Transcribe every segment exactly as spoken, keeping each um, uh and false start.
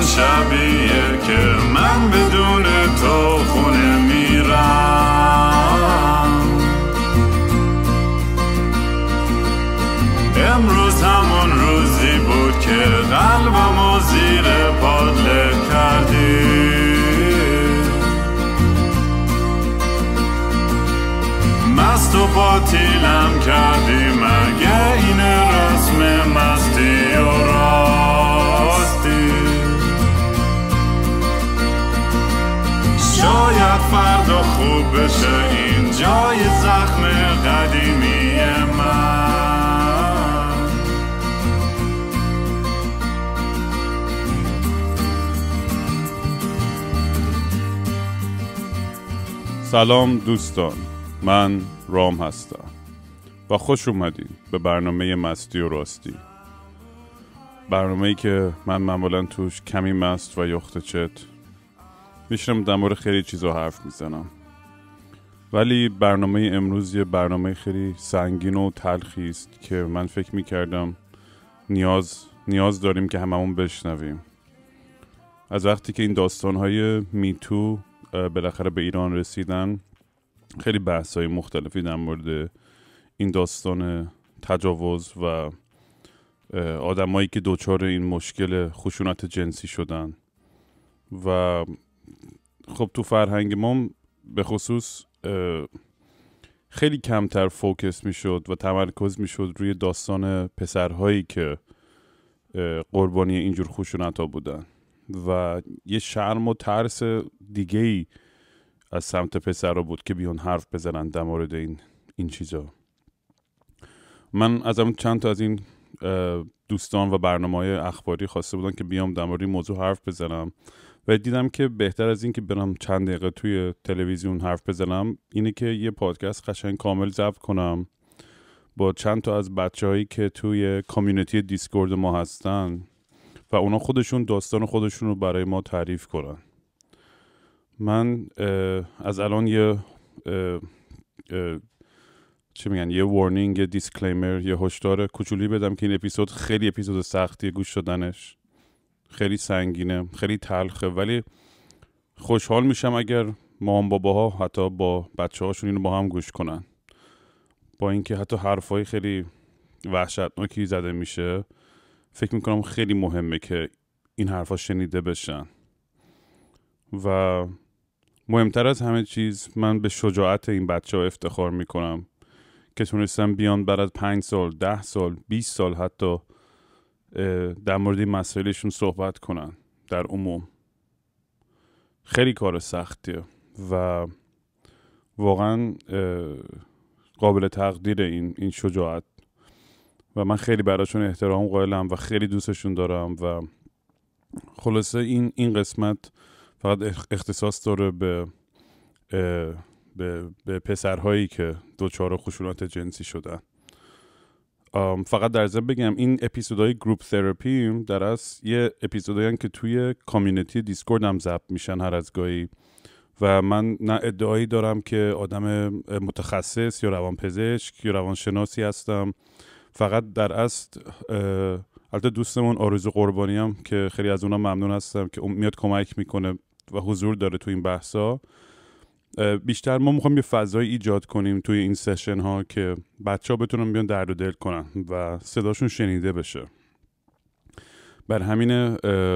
همون شبیه که من بدون تو خونه میرم. امروز همون روزی بود که قلبمو زیر پات له کردی. مست و باطیلم کردی، مگه این رسم مستی و راستی؟ شاید فردا خوب بشه این جای زخم قدیمی من. سلام دوستان، من رام هستم و خوش اومدین به برنامه مستی و راستی. برنامه‌ای که من معمولا توش کمی مست و یخت چت میشنم در مورد خیلی چیزا حرف میزنم، ولی برنامه امروز یه برنامه خیلی سنگین و تلخی است که من فکر میکردم نیاز نیاز داریم که هممون بشنویم. از وقتی که این داستان‌های میتو بالاخره به ایران رسیدن، خیلی بحث‌های مختلفی در مورد این داستان تجاوز و آدمایی که دوچار این مشکل خشونت جنسی شدن و خب تو فرهنگ ما به خصوص خیلی کمتر فوکس میشد و تمرکز میشد روی داستان پسرهایی که قربانی اینجور خشونت ها بودن و یه شرم و ترس دیگه‌ای از سمت پسرها بود که بیان حرف بزنن در مورد این این چیزا. من ازم چند تا از این دوستان و برنامه‌های اخباری خواسته بودن که بیام در مورد این موضوع حرف بزنم و دیدم که بهتر از این که برم چند دقیقه توی تلویزیون حرف بزنم اینه که یه پادکست قشنگ کامل ضبط کنم با چند تا از بچه‌هایی که توی کامیونیتی دیسکورد ما هستن و اونا خودشون داستان خودشون رو برای ما تعریف کنن. من از الان یه اه اه چی میگن یه وارنینگ، یه دیسکلیمر، یه هشدار کوچولی بدم که این اپیزود خیلی اپیزود سختیه گوش دادنش، خیلی سنگینه، خیلی تلخه، ولی خوشحال میشم اگر مام باباها حتی با بچه هاشون اینو با هم گوش کنن. با اینکه حتی حرفای خیلی وحشتناکی زده میشه، فکر میکنم خیلی مهمه که این حرفا شنیده بشن. و مهمتر از همه چیز، من به شجاعت این بچه ها افتخار میکنم که تونستن بیان بعد از پنج سال، ده سال، بیست سال حتی در مورد این مسائلشون صحبت کنن در عموم. خیلی کار سختیه و واقعا قابل تقدیر این این شجاعت و من خیلی براشون احترام قائلم و خیلی دوستشون دارم. و خلاصه این این قسمت فقط اختصاص داره به به, به پسرهایی که دوچار خشونت جنسی شدن. فقط در ضمن بگم این اپیزودهای گروپ تراپی در اصل یه اپیزودایی که توی کامیونیتی دیسکورد هم ضبط میشن هر از گاهی و من نه ادعایی دارم که آدم متخصص یا روانپزشک یا روانشناسی هستم. فقط در اصل البته دوستمون آرزو قربانی هم که خیلی از اونا ممنون هستم که میاد کمک میکنه و حضور داره تو این بحثا. بیشتر ما میخوایم یه فضای ایجاد کنیم توی این سشن ها که بچه ها بتونن بیان درد و دل کنن و صداشون شنیده بشه. بر همینه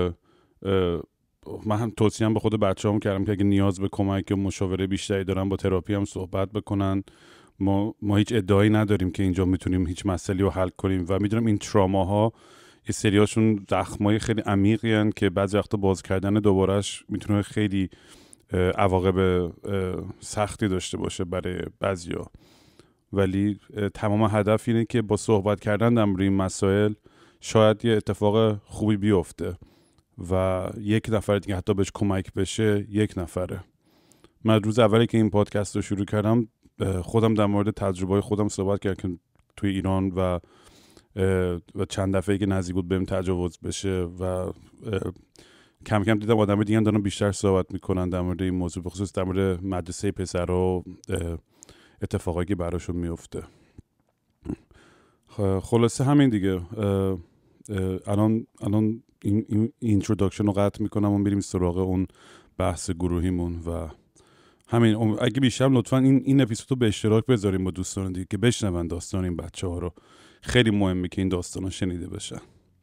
من هم توصیه به خود بچه هم کردم که اگه نیاز به کمک و مشاوره بیشتری دارن با تراپی هم صحبت بکنن. ما ما هیچ ادعایی نداریم که اینجا میتونیم هیچ مسئله رو حل کنیم و میدونم این تراماها یه سریاشون زخمای خیلی عمیقی هستن که بعضی وقتا باز کردن دوبارهش میتونه خیلی عواقب سختی داشته باشه برای بعضیا، ولی تمام هدف اینه که با صحبت کردن در مورد این مسائل شاید یه اتفاق خوبی بیفته و یک نفر دیگه حتی بهش کمک بشه. یک نفره. من روز اولی که این پادکست رو شروع کردم خودم در مورد تجربه خودم صحبت کردم که توی ایران و و چند دفعه که نزدیک بود بهم تجاوز بشه و کم کم دیدم آدم دیگه هم دارن بیشتر صحبت میکنن در مورد این موضوع، به خصوص در مورد مدرسه پسرها و اتفاقایی که براشون میفته. خلاصه همین دیگه. الان الان این این اینتروداکشن رو قطع میکنم و میریم سراغ اون بحث گروهیمون و همین. اگه بیشتر لطفا این این اپیزود رو به اشتراک بذاریم با دوستان دیگه که بشنون داستان این بچه ها رو. خیلی مهمه که این داستان ها شنیده بشن.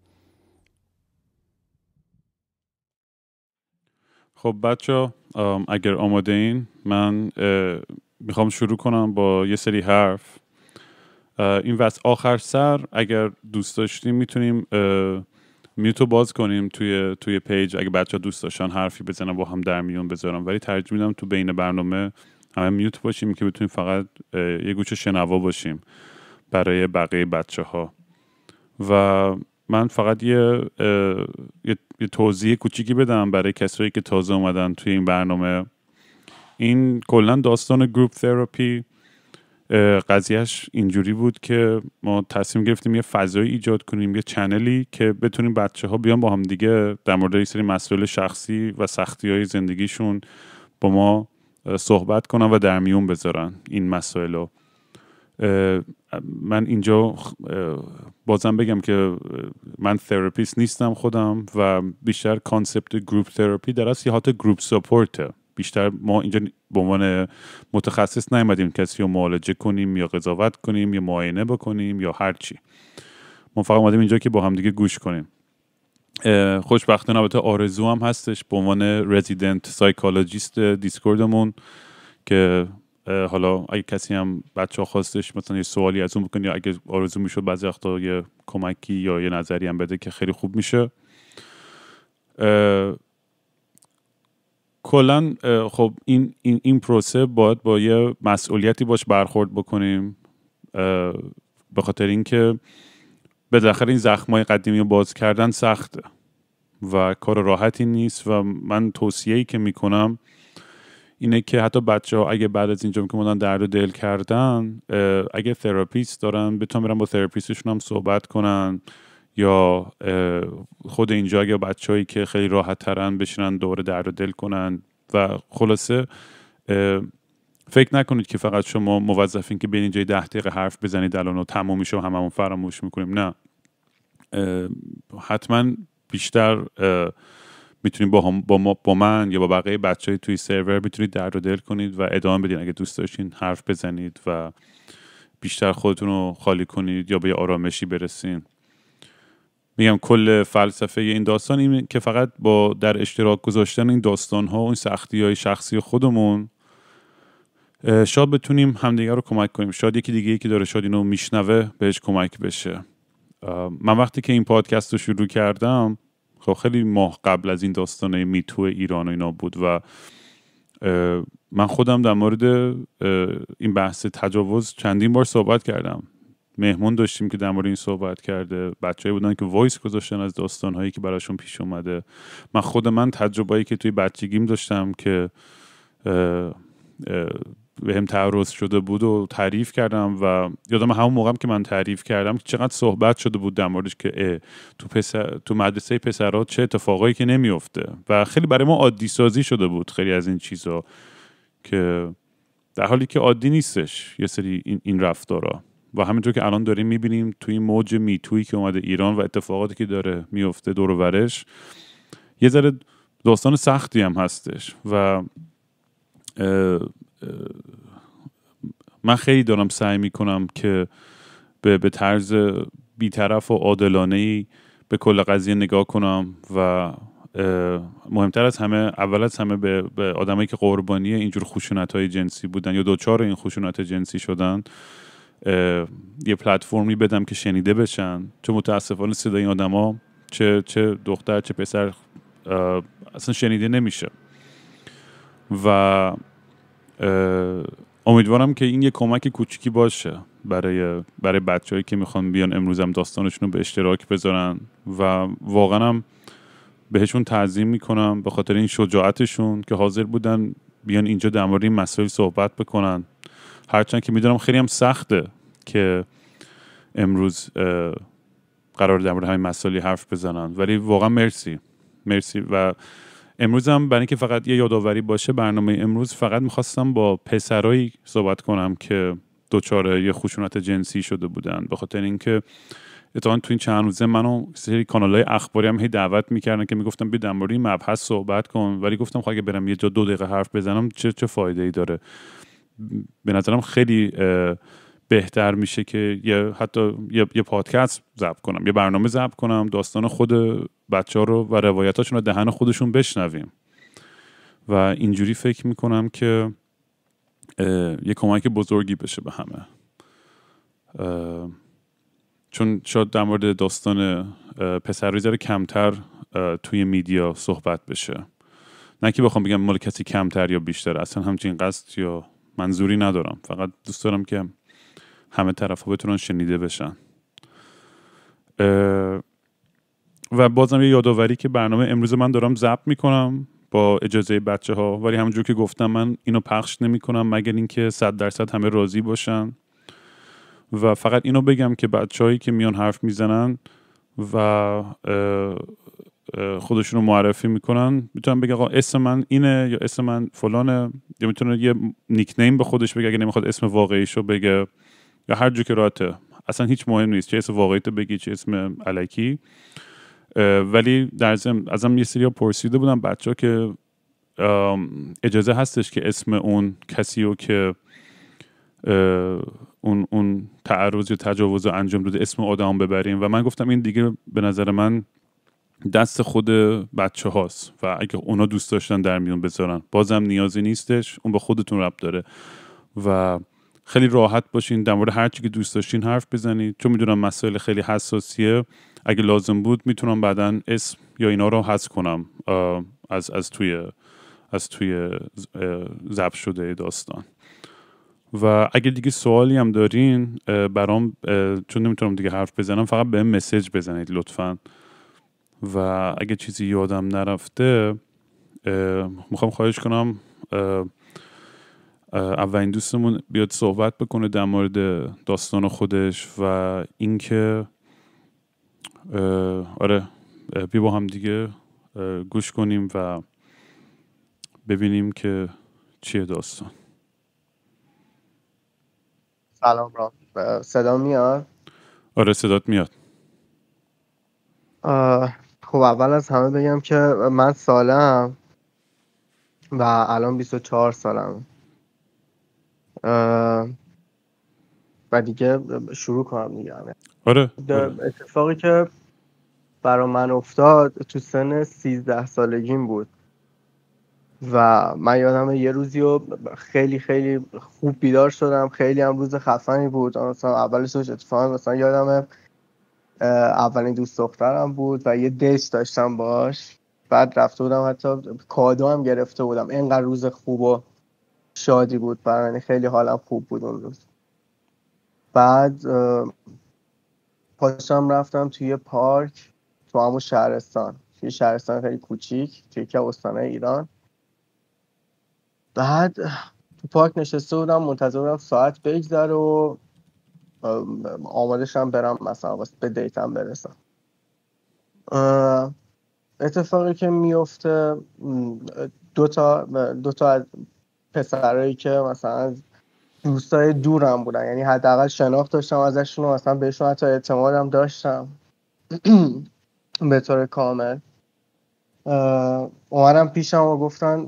خب بچه ها اگر آماده این، من میخوام شروع کنم با یه سری حرف. این واسه آخر سر اگر دوست داشتیم میتونیم میوتو باز کنیم توی توی پیج، اگه بچه ها دوست داشتن حرفی بزنن با هم در میون بذارم، ولی ترجیح میدم تو بین برنامه همه میوت باشیم که بتونیم فقط یه گوشه شنوا باشیم برای بقیه بچه ها. و من فقط یه, یه،, یه توضیح کوچیکی بدم برای کسایی که تازه اومدن توی این برنامه. این کلا داستان گروپ تراپی قضیهش اینجوری بود که ما تصمیم گرفتیم یه فضایی ایجاد کنیم، یه چنلی که بتونیم بچه ها بیان با هم دیگه در مورد یه سری مسائل شخصی و سختی های زندگیشون با ما صحبت کنن و در میون بذارن این مسائل رو. من اینجا بازم بگم که من تراپیست نیستم خودم و بیشتر کانسپت گروپ تراپی در اصل یه حالت گروپ ساپورته. بیشتر ما اینجا به عنوان متخصص نیومدیم کسی رو معالجه کنیم یا قضاوت کنیم یا معاینه بکنیم یا هر چی. ما فقط اومدیم اینجا که با هم دیگه گوش کنیم. خوشبختانه البته آرزو هم هستش به عنوان رزیدنت سایکولوژیست دیسکوردمون که حالا اگه کسی هم بچه‌ها خواستش مثلا یه سوالی از اون بکنه یا اگه آرزو میشد بعضی وقتا یه کمکی یا یه نظری هم بده که خیلی خوب میشه. کلا خب این این این پروسه باید با یه مسئولیتی باش برخورد بکنیم، به خاطر اینکه بالاخره این زخمای قدیمی رو باز کردن سخته و کار راحتی نیست و من توصیه‌ای که میکنم اینه که حتی بچه‌ها اگه بعد از اینجا که مدن درد و دل کردن، اگه تراپیست دارن بتونن برن با تراپیستشون هم صحبت کنن یا خود اینجا اگه بچه‌هایی که خیلی راحت ترن بشینن دور درد و دل کنن. و خلاصه فکر نکنید که فقط شما موظفین که بین اینجا ده دقیقه حرف بزنید الان و تموم میشه و هممون فراموش میکنیم. نه، حتما بیشتر میتونید با, هم با, ما با من یا با بقیه بچه‌های توی سرور میتونید درد و دل کنید و ادامه بدین اگه دوست داشتین حرف بزنید و بیشتر خودتون رو خالی کنید یا به یه آرامشی برسین. میگم کل فلسفه این داستان اینه که فقط با در اشتراک گذاشتن این داستان ها و این سختی های شخصی خودمون شاید بتونیم همدیگه رو کمک کنیم. شاید یکی دیگه که داره شاید اینو میشنوه بهش کمک بشه. من وقتی که این پادکست رو شروع کردم خب خیلی ماه قبل از این داستانه میتو ایران و اینا بود و من خودم در مورد این بحث تجاوز چندین بار صحبت کردم. مهمون داشتیم که در مورد این صحبت کرده، بچه‌ای بودن که وایس گذاشتن از داستان‌هایی که براشون پیش اومده. من خود من تجربه‌ای که توی بچگیم داشتم که بهم تعرض شده بود و تعریف کردم و یادم همون موقعم که من تعریف کردم چقدر صحبت شده بود در موردش که تو پسر تو مدرسه پسرها چه اتفاقایی که نمیفته و خیلی برای ما عادی سازی شده بود خیلی از این چیزا که در حالی که عادی نیستش یه سری این, این رفتارا. و همینطور که الان داریم میبینیم توی این موج میتویی که اومده ایران و اتفاقاتی که داره میفته دور و برش، یه ذره داستان سختی هم هستش و اه اه من خیلی دارم سعی میکنم که به, به طرز بی‌طرف و عادلانه‌ای به کل قضیه نگاه کنم و مهمتر از همه اول از همه به, به آدمایی که قربانی اینجور خشونت‌های جنسی بودن یا دوچار این خشونت جنسی شدن یه پلتفرمی بدم که شنیده بشن، چون متاسفانه صدای این آدما چه چه دختر چه پسر اصلا شنیده نمیشه و امیدوارم که این یه کمک کوچیکی باشه برای برای بچه‌هایی که میخوان بیان امروز هم داستانشون رو به اشتراک بذارن و واقعا هم بهشون تعظیم میکنم به خاطر این شجاعتشون که حاضر بودن بیان اینجا در مورد این مسائل صحبت بکنن، هرچند که میدونم خیلی هم سخته که امروز قرار در مورد همین مسائلی حرف بزنن، ولی واقعا مرسی مرسی. و امروز هم برای اینکه فقط یه یادآوری باشه برنامه امروز فقط میخواستم با پسرایی صحبت کنم که دوچار یه خشونت جنسی شده بودن، به خاطر اینکه اتفاقا تو این چند روزه منو سری کانال‌های اخباری هم هی دعوت میکردن که میگفتم بیا در مورد این مبحث صحبت کن، ولی گفتم خب اگه برم یه جا دو دقیقه حرف بزنم چه چه فایده‌ای داره. به نظرم خیلی بهتر میشه که یه حتی یه, یه پادکست ضبط کنم، یه برنامه ضبط کنم، داستان خود بچه‌ها رو و روایتاشون رو دهن خودشون بشنویم و اینجوری فکر میکنم که یه کمک بزرگی بشه به همه. چون شاید در مورد داستان پسر ذره کمتر توی میدیا صحبت بشه، نه که بخوام بگم مال کسی کمتر یا بیشتر، اصلا همچین قصد یا منظوری ندارم، فقط دوست دارم که همه طرفا بتونن شنیده بشن. و بازم یه یادآوری که برنامه امروز من دارم ضبط میکنم با اجازه بچه ها، ولی همونجور که گفتم من اینو پخش نمی کنم مگر اینکه صد درصد همه راضی باشن. و فقط اینو بگم که بچه‌هایی که میان حرف میزنن و خودشونو معرفی میکنن میتونن بگه آقا اسم من اینه یا اسم من فلانه، یا میتونه یه نیک نیم به خودش بگه اگه نمیخواد اسم واقعیشو بگه، یا هر جو که راحته، اصلا هیچ مهم نیست چه اسم واقعیتو بگی چه اسم الکی. ولی در ضمن ازم یه سری پرسیده بودن بچه‌ها که اجازه هستش که اسم اون کسیو که اون اون تعرض یا تجاوز رو انجام داده اسم آدم ببریم، و من گفتم این دیگه به نظر من دست خود بچه هاست و اگه اونا دوست داشتن در میون بذارن بازم نیازی نیستش، اون به خودتون ربط داره و خیلی راحت باشین در مورد هر چی که دوست داشتین حرف بزنید، چون میدونم مسائل خیلی حساسیه. اگه لازم بود میتونم بعداً اسم یا اینا رو حذف کنم از از توی از توی ضبط شده داستان. و اگه دیگه سوالی هم دارین برام، چون نمیتونم دیگه حرف بزنم، فقط بهم مسیج بزنید لطفاً. و اگه چیزی یادم نرفته میخوام خواهش کنم اولین دوستمون بیاد صحبت بکنه در مورد داستان خودش و اینکه آره بیا با هم دیگه گوش کنیم و ببینیم که چیه داستان. سلام رام، صدا میاد؟ آره صدات میاد. خب اول از همه بگم که من سالم و الان بیست و چهار سالم و دیگه شروع کنم دیگه. آره, آره. اتفاقی که برای من افتاد تو سن سیزده سالگیم بود و من یادم یه روزی رو خیلی خیلی خوب بیدار شدم، خیلی هم روز خفنی بود. مثلا اولش اتفاقا مثلا یادم اولین دوست دخترم بود و یه دیت داشتم باش، بعد رفته بودم حتی کادو هم گرفته بودم، اینقدر روز خوب و شادی بود برای من، خیلی حالم خوب بود اون روز. بعد پاشم رفتم توی پارک تو همون شهرستان، توی شهرستان خیلی کوچیک توی که استانه ایران. بعد تو پارک نشسته بودم منتظر بودم ساعت بگذره و آماده شم برم مثلا واسه به دیتم برسم. اتفاقی که میفته دو تا دو تا از پسرایی که مثلا دوستای دورم بودن، یعنی حداقل شناخت داشتم ازشون و مثلا بهشون حتی اعتمادم داشتم به طور کامل، اومدن پیشم و گفتن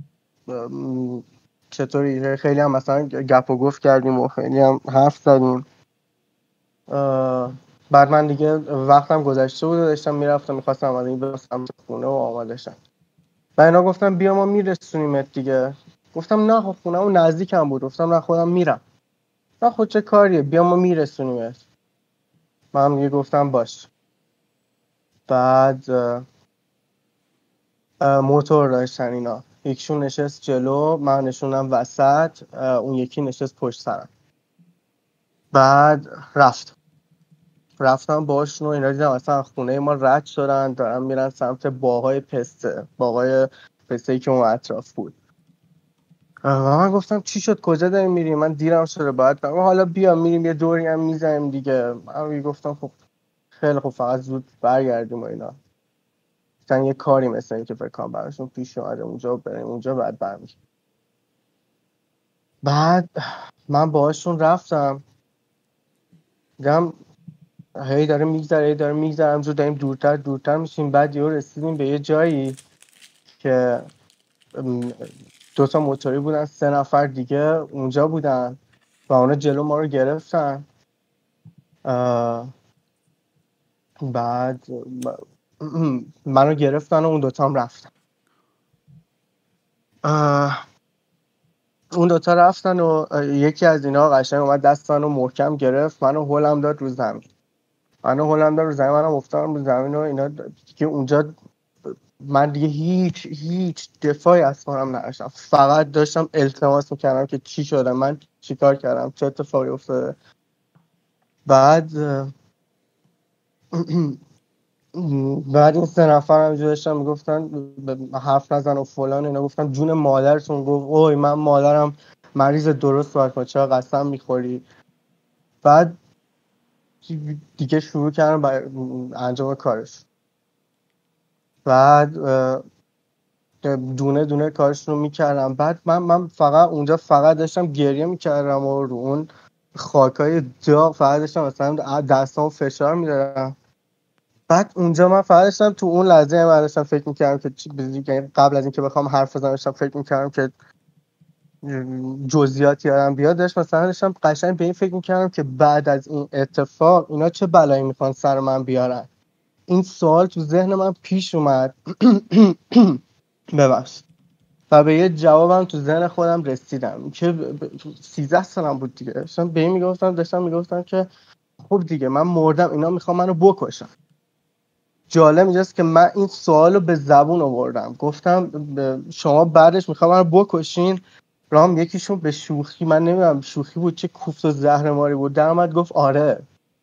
چطوری، خیلی هم مثلا گپ و گفت کردیم و خیلی هم حرف زدیم. بعد من دیگه وقتم گذشته بود و داشتم میرفتم میخواستم از این برسم خونه و آماده شم و اینا گفتم بیا ما میرسونیمت دیگه. گفتم نه خب خونه اون نزدیکم بود. گفتم نه خودم میرم. نه خود چه کاریه، بیا ما میرسونیمت. من دیگه گفتم باش. بعد موتور داشتن اینا، یکیشون نشست جلو، من نشونم وسط، اون یکی نشست پشت سرم. بعد رفت رفتم باشون و اینا دیدم اصلا خونه ما رد شدن، دارن میرن سمت باغای پسته، باغای پسته‌ای که اون اطراف بود. و من گفتم چی شد، کجا داریم میریم؟ من دیرم شده بعد حالا بیا میریم یه دوری هم میزنیم دیگه. من گفتم خب خیلی خب فقط زود برگردیم و اینا. مثلا یه کاری مثلا این که فکر کنم براشون پیش اومده اونجا بریم اونجا بعد برمیگردیم. بعد من باهاشون رفتم، دیدم هی داره میگذره هی داره میگذره همجور داریم دورتر دورتر میشیم. بعد یهو رسیدیم به یه جایی که دو تا موتوری بودن، سه نفر دیگه اونجا بودن و اونا جلو ما رو گرفتن. بعد منو گرفتن و اون دوتا هم رفتن. اون دوتا رفتن و یکی از اینا قشنگ اومد دست منو محکم گرفت، منو هلم داد رو زمین. منو هلم داد رو زمین، منم افتادم رو زمین و اینا که اونجا من دیگه هیچ هیچ دفاعی از خودم نداشتم، فقط داشتم التماس میکردم که چی شده، من چی کار کردم، چه اتفاقی افتاده. بعد بعد این سه نفر هم داشتن میگفتن حرف نزن و فلان اینا. گفتم جون مادرتون. گفت اوی من مادرم مریض درست باید کنه، چرا قسم میخوری؟ بعد دیگه شروع کردم برای انجام کارش. بعد دونه دونه کارش رو میکردم. بعد من من فقط اونجا فقط داشتم گریه میکردم و رو اون خاکای داغ فقط داشتم مثلا دستامو فشار میدادم. بعد اونجا من فقط داشتم تو اون لحظه من داشتم فکر میکردم که قبل از اینکه بخوام حرف بزنم داشتم فکر میکردم که جزئیات یادم بیاد. داشت مثلا داشتم قشنگ به این فکر میکردم که بعد از این اتفاق اینا چه بلایی میخوان سر من بیارن. این سوال تو ذهن من پیش اومد ببخش و به یه جوابم تو ذهن خودم رسیدم که سیزده سالم بود دیگه. داشتم به این میگفتم داشتم میگفتم که خب دیگه من مردم، اینا میخوام منو بکشن. جالب اینجاست که من این سوالو به زبون آوردم، گفتم شما بعدش میخوام منو بکشین؟ رام یکیشون به شوخی، من نمیدونم شوخی بود چه کوفت و زهرماری بود، در اومد گفت آره.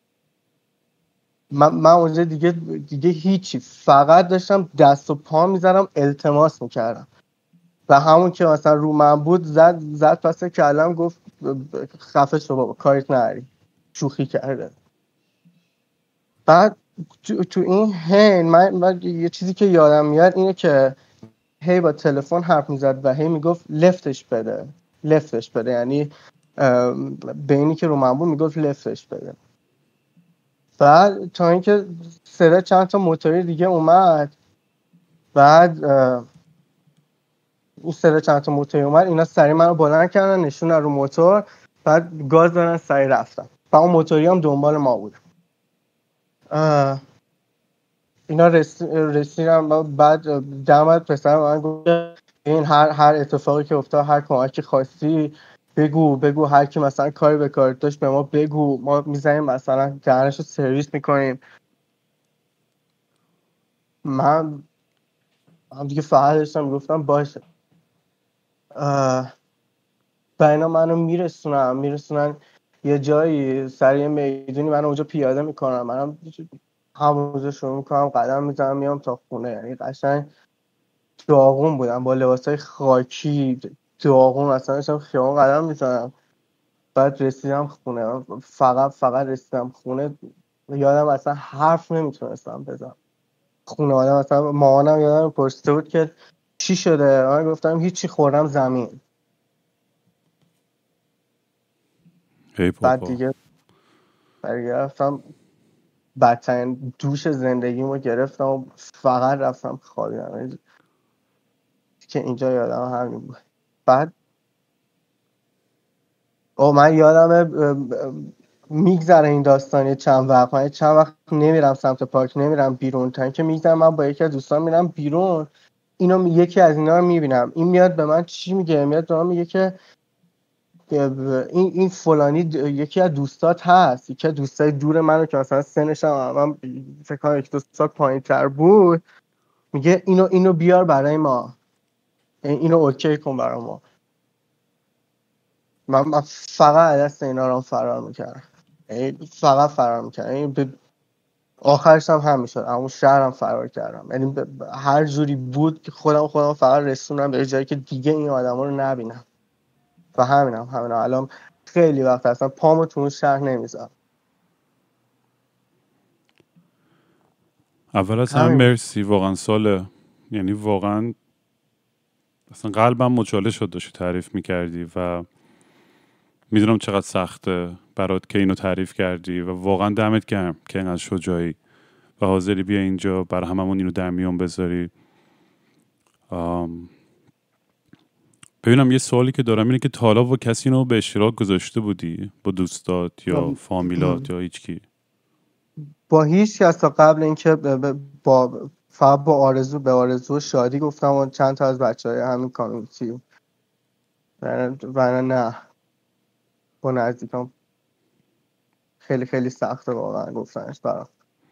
من من اونجا دیگه دیگه هیچی، فقط داشتم دست و پا میزدم التماس میکردم و همون که مثلا رو من بود زد زد پس کلم، گفت خفه شو بابا کاریت نداری، شوخی کرده. بعد تو, تو این هین من, من یه چیزی که یادم میاد اینه که هی با تلفن حرف میزد و هی میگفت لفتش بده لفتش بده، یعنی به اینی که رو من بود میگفت لفتش بده. بعد تا اینکه صدا چند تا موتوری دیگه اومد، بعد این صدا چند تا موتوری اومد، اینا سریع منو بلند کردن نشوندن رو موتور، بعد گاز دادن سریع رفتن و اون موتوری هم دنبال ما بود. اینا رسیدن. بعد دمت پسر من گفت این هر هر اتفاقی که افتاد، هر کمکی خواستی بگو بگو، هر کی مثلا کاری به کارت داشت به ما بگو، ما میزنیم مثلا دهنشو سرویس میکنیم. من هم دیگه فقط داشتم میگفتم باشه. و اینا منو میرسونن میرسونن یه جایی سر یه میدونی، منو اونجا پیاده میکنم، منم همونجا شروع میکنم قدم میزنم میام تا خونه. یعنی قشنگ داغون بودم با لباسای خاکی داغون، اصلا داشتم خیابون قدم میزنم. بعد رسیدم خونه، فقط فقط رسیدم خونه یادم اصلا حرف نمیتونستم بزنم. خونه آدم اصلا مامانم یادم پرسیده بود که چی شده، من گفتم هیچی، خوردم زمین. بعد دیگه برگرفتم بدترین دوش زندگیمو گرفتم و فقط رفتم خوابیدم که اینجا یادم همین بود. بعد او من یادمه میگذره این داستانی چند وقت، من چند وقت نمیرم سمت پارک، نمیرم بیرون، تا اینکه میگذره من با یکی از دوستان میرم بیرون، اینو یکی از اینا رو میبینم، این میاد به من چی میگه، میاد به من میگه که این این فلانی یکی از دوستات هست، یکی از دوستای دور منو که مثلا سنش هم من فکر کنم یک دو سال پایین‌تر بود، میگه اینو اینو بیار برای ما، اینو اوکی کن برای ما. من, من فقط دست اینا رو فرار میکردم، فقط فرار میکردم. یعنی آخرش هم همین شد، اون شهرم فرار کردم. یعنی هر جوری بود که خودم خودم فقط رسونم به جایی که دیگه این آدما رو نبینم. و همینم همینم الان خیلی وقت اصلا پامو تو اون شهر نمیذارم. اول از همه مرسی، واقعا ساله، یعنی واقعا اصلا قلبم مچاله شد داشتی تعریف میکردی و میدونم چقدر سخته برات که اینو تعریف کردی و واقعا دمت گرم که اینقدر شجاعی و حاضری بیا اینجا برای هممون اینو در میون بذاری. ببینم یه سوالی که دارم اینه که تا حالا با کسی اینو به اشتراک گذاشته بودی؟ با دوستات یا فامیلات یا هیچکی؟ با هیچ کس تا قبل اینکه با فقط با آرزو به آرزو شادی گفتم و چند تا از بچهای همین کامیونیتی و نه با نزدیکم خیلی خیلی سخته واقعا گفتنش برام.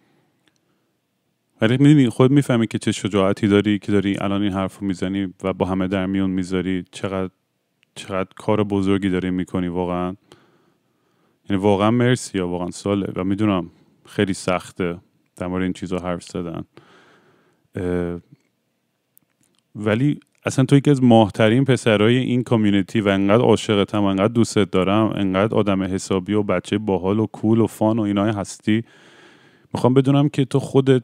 ولی میدونی خود میفهمی که چه شجاعتی داری که داری الان این حرف رو میزنی و با همه در میون میذاری. چقدر چقدر کار بزرگی داری میکنی واقعا. یعنی واقعا مرسی یا واقعا ساله و میدونم خیلی سخته در مورد این چیزا حرف زدن، ولی اصلا تو یکی از ماهترین پسرای این کامیونیتی و انقدر عاشقتم و انقدر دوستت دارم، انقدر آدم حسابی و بچه باحال و کول و فان و اینای هستی. میخوام بدونم که تو خودت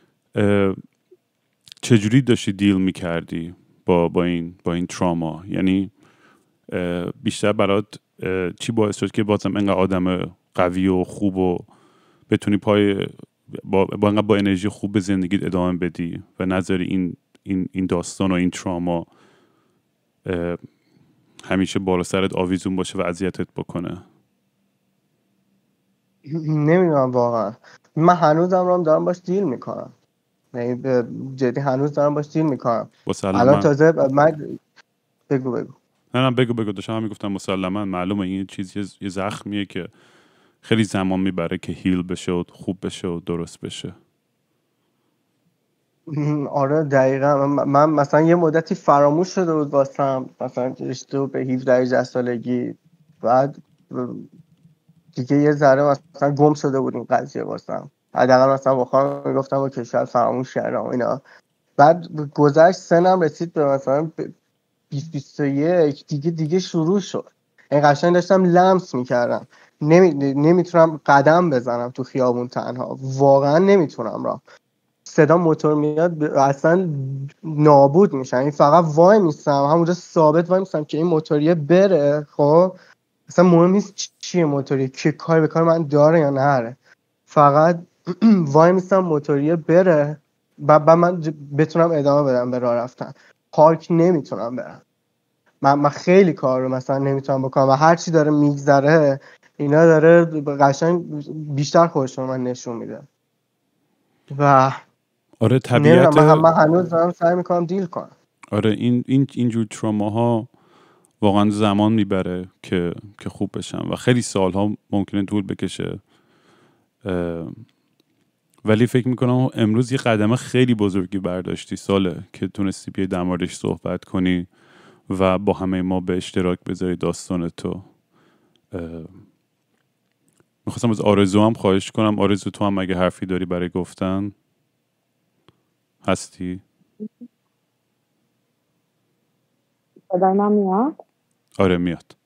چجوری داشتی دیل میکردی با با این با این تراما؟ یعنی بیشتر برات چی باعث شد که بازم انقدر آدم قوی و خوب و بتونی پای با با انقدر با انرژی خوب به زندگیت ادامه بدی و نذاری این این این داستان و این تراما همیشه بالا سرت آویزون باشه و اذیتت بکنه؟ نمیدونم واقعا. من هنوزم رو دارم باش دیل میکنم، یعنی جدی هنوز دارم باش دیل میکنم. الان تازه من بگو بگو نه نه بگو بگو داشتم همین گفتم. مسلما معلومه این چیز یه زخمیه که خیلی زمان میبره که هیل بشه و خوب بشه و درست بشه. آره دقیقا. من مثلا یه مدتی فراموش شده بود واسم، مثلا رشته به هفده سالگی، بعد دیگه یه ذره مثلا گم شده بود این قضیه واسم. حداقل مثلا با خانم میگفتم با کشور فراموش کردم اینا. بعد گذشت سنم رسید به مثلا بیست بیست و یک، دیگه دیگه شروع شد. این قشنگ داشتم لمس میکردم. نمی... نمیتونم قدم بزنم تو خیابون تنها، واقعا نمیتونم. را صدا موتور میاد اصلا نابود میشم. این فقط وای میستم همونجا ثابت وای میستم که این موتوریه بره. خب اصلا مهم نیست چیه موتوریه، که کار به کار من داره یا نره، فقط وای میستم موتوریه بره و بعد من بتونم ادامه بدم به راه رفتن. پارک نمیتونم برم. من, من خیلی کار رو مثلا نمیتونم بکنم و هر چی داره میگذره اینا داره قشنگ بیشتر خودش رو من نشون میده. و آره طبیعت من, من هنوز دارم سعی میکنم دیل کنم. آره این این اینجور تراماها واقعا زمان میبره که که خوب بشن و خیلی سالها ممکنه طول بکشه، ولی فکر میکنم امروز یه قدم خیلی بزرگی برداشتی ساله که تونستی بیای در موردش صحبت کنی و با همه ما به اشتراک بذاری داستان تو. میخواستم از آرزو هم خواهش کنم. آرزو تو هم اگه حرفی داری برای گفتن هستی؟ صدای من میاد؟ آره میاد.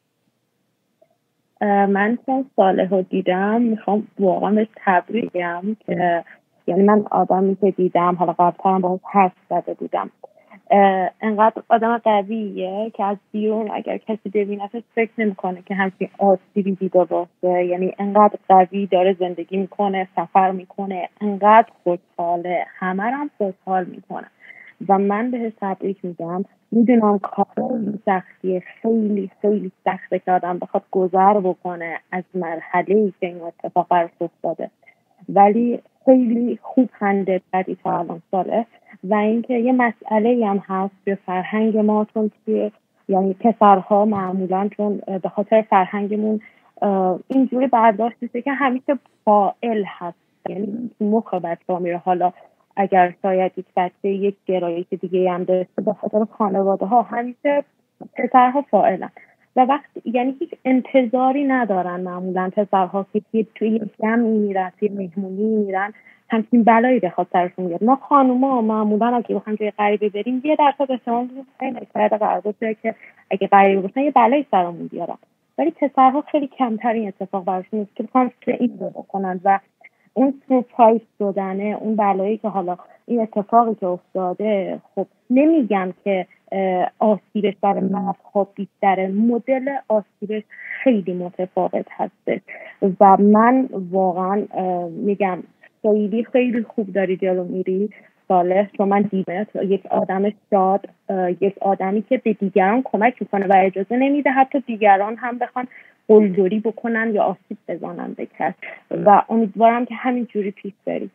من چون صالح رو دیدم میخوام واقعا بهش تبریک بگم که یعنی من آدمی که دیدم حالا قبلا هم باهاش حرف زده بودم، انقدر آدم قویه که از بیرون اگر کسی ببینه فکر نمیکنه که همچین آسیبی دیده باشه. یعنی انقدر قوی داره زندگی میکنه، سفر میکنه، انقدر خوشحاله، همه هم خوشحال میکنه و من بهش تبریک میگم. میدونم کار سختیه، خیلی خیلی سخته که آدم بخواد گذر بکنه از مرحله‌ای که این اتفاق براش افتاده، ولی خیلی خوب هندل کردی تا الان ساله. و اینکه یه مسئله هم هست به فرهنگ ما، چون که یعنی پسرها معمولا چون به خاطر فرهنگمون اینجوری برداشت میشه که همیشه فاعل هست، یعنی مخ بچه‌ها میره. حالا اگر شاید یک بچه یک گرایش دیگه هم داشته، به خاطر خانواده ها همیشه پسرها فاعلن و وقت یعنی هیچ انتظاری ندارن معمولا پسرها که توی یک جمعی میرن، توی مهمونی میرن، همچین بلایی بخواد سرشون بیاد. ما خانوما معمولا اگه بخوایم جای غریبه بریم یه درصد احتمال میدیم خیلی شاید قرار باشه که اگه غریبه باشن یه بلایی سرمون بیارن، ولی پسرها خیلی کمتر این اتفاق براشون میفته که بخوام این رو بکنن و اون سورپرایز شدنه، اون بلایی که حالا این اتفاقی که افتاده، خب نمیگم که آسیبش برای مرد خب بیشتره، مدل آسیبش خیلی متفاوت هسته و من واقعا میگم خیلی خیلی خوب داری جلو میری صالح، چون من دیدم یک آدم شاد، یک آدمی که به دیگران کمک میکنه و اجازه نمیده حتی دیگران هم بخوان قلدری بکنن یا آسیب بزنن به کس و امیدوارم که همین جوری پیش بری.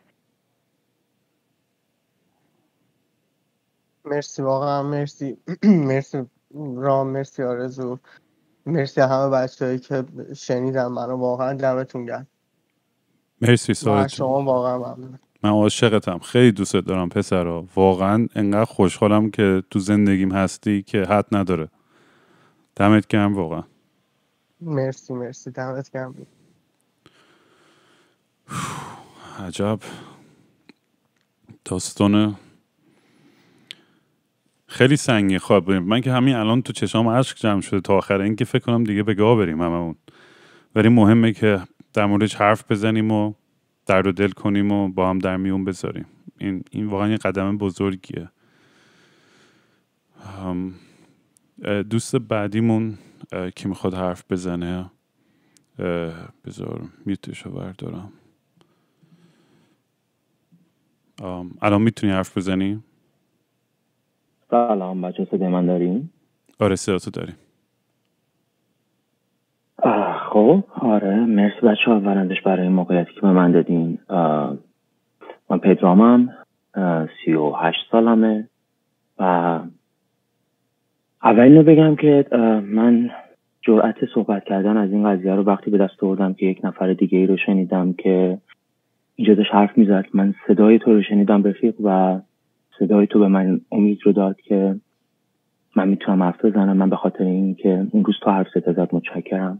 مرسی واقعا، مرسی مرسی رام، مرسی آرزو، مرسی همه بچه‌هایی که شنیدن منو، واقعا دمتون گرم. مرسی سارا، شما واقعا ممنون. من عاشقتم، خیلی دوست دارم پسرا، واقعا انقدر خوشحالم که تو زندگیم هستی که حد نداره. دمت گرم واقعا. مرسی مرسی دمت گرم. عجب داستانه، خیلی سنگین. خواب من که همین الان تو چشام اشک جمع شده تا آخر این که فکر کنم دیگه به گاه بریم هممون، ولی مهمه که در موردش حرف بزنیم و درد و دل کنیم و با هم در میون بذاریم. این این واقعا یه قدم بزرگیه. دوست بعدیمون کی میخواد حرف بزنه؟ بذار میوتشو بردارم. الان میتونی حرف بزنی؟ سلام بچه، صدای من داریم؟ آره صداتو داریم. خب آره مرسی بچه ها اولندش برای این موقعیتی که به من دادین. من پدرامم، سی و هشت سالمه و اولینو بگم که من جرأت صحبت کردن از این قضیه رو وقتی به دست آوردم که یک نفر دیگه ای رو شنیدم که اینجا داشت حرف میزد. من صدای تو رو شنیدم رفیق و صدای تو به من امید رو داد که من میتونم حرف بزنم. من به خاطر این که اون روز تو حرف زد ازت متشکرم.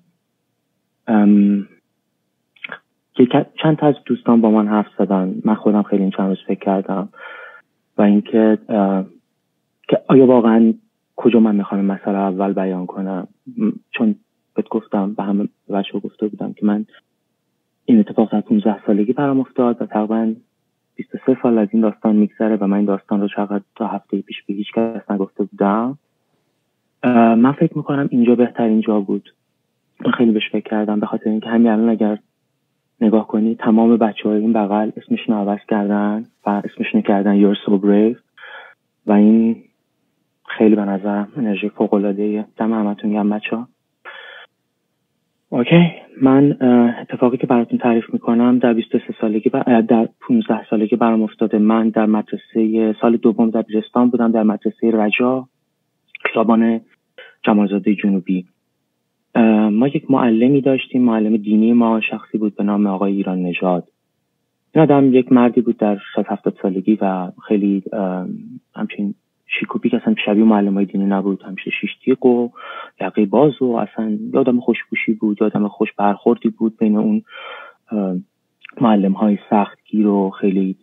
چند تا از دوستان با من حرف زدن، من خودم خیلی این چند روز فکر کردم و اینکه که آیا واقعا کجا من میخوام مسئله اول بیان کنم، چون بهت گفتم به همه بچه‌ها گفته بودم که من این اتفاق در پانزده سالگی برام افتاد و تقریبا بیست و سه سال از این داستان میگذره و من این داستان رو چقدر تا هفته پیش به هیچ کس نگفته بودم. من فکر میکنم اینجا بهترین جا بود. من خیلی بهش فکر کردم به خاطر اینکه همین الان اگر نگاه کنی تمام بچه‌های این بغل اسمشون عوض کردن و اسمشون کردن You're so brave و این خیلی به نظرم انرژی فوق‌العاده‌ایه. دم همتون گرم بچه‌ها. اوکی، من اتفاقی که براتون تعریف میکنم در بیست و سه سالگی بر... در پانزده سالگی برام افتاده. من در مدرسه سال دوم دبیرستان بودم، در مدرسه رجا خیابان جمالزاده جنوبی. ما یک معلمی داشتیم، معلم دینی ما، شخصی بود به نام آقای ایران نژاد. این آدم یک مردی بود در شصت هفتاد سالگی و خیلی همچین شیکوپی که اصلا شبیه معلمای دینی نبود، همیشه شیشتیق و یقه باز و اصلا یه آدم خوشپوشی بود، یه آدم خوش برخوردی بود بین اون معلم های سختگیر و خیلی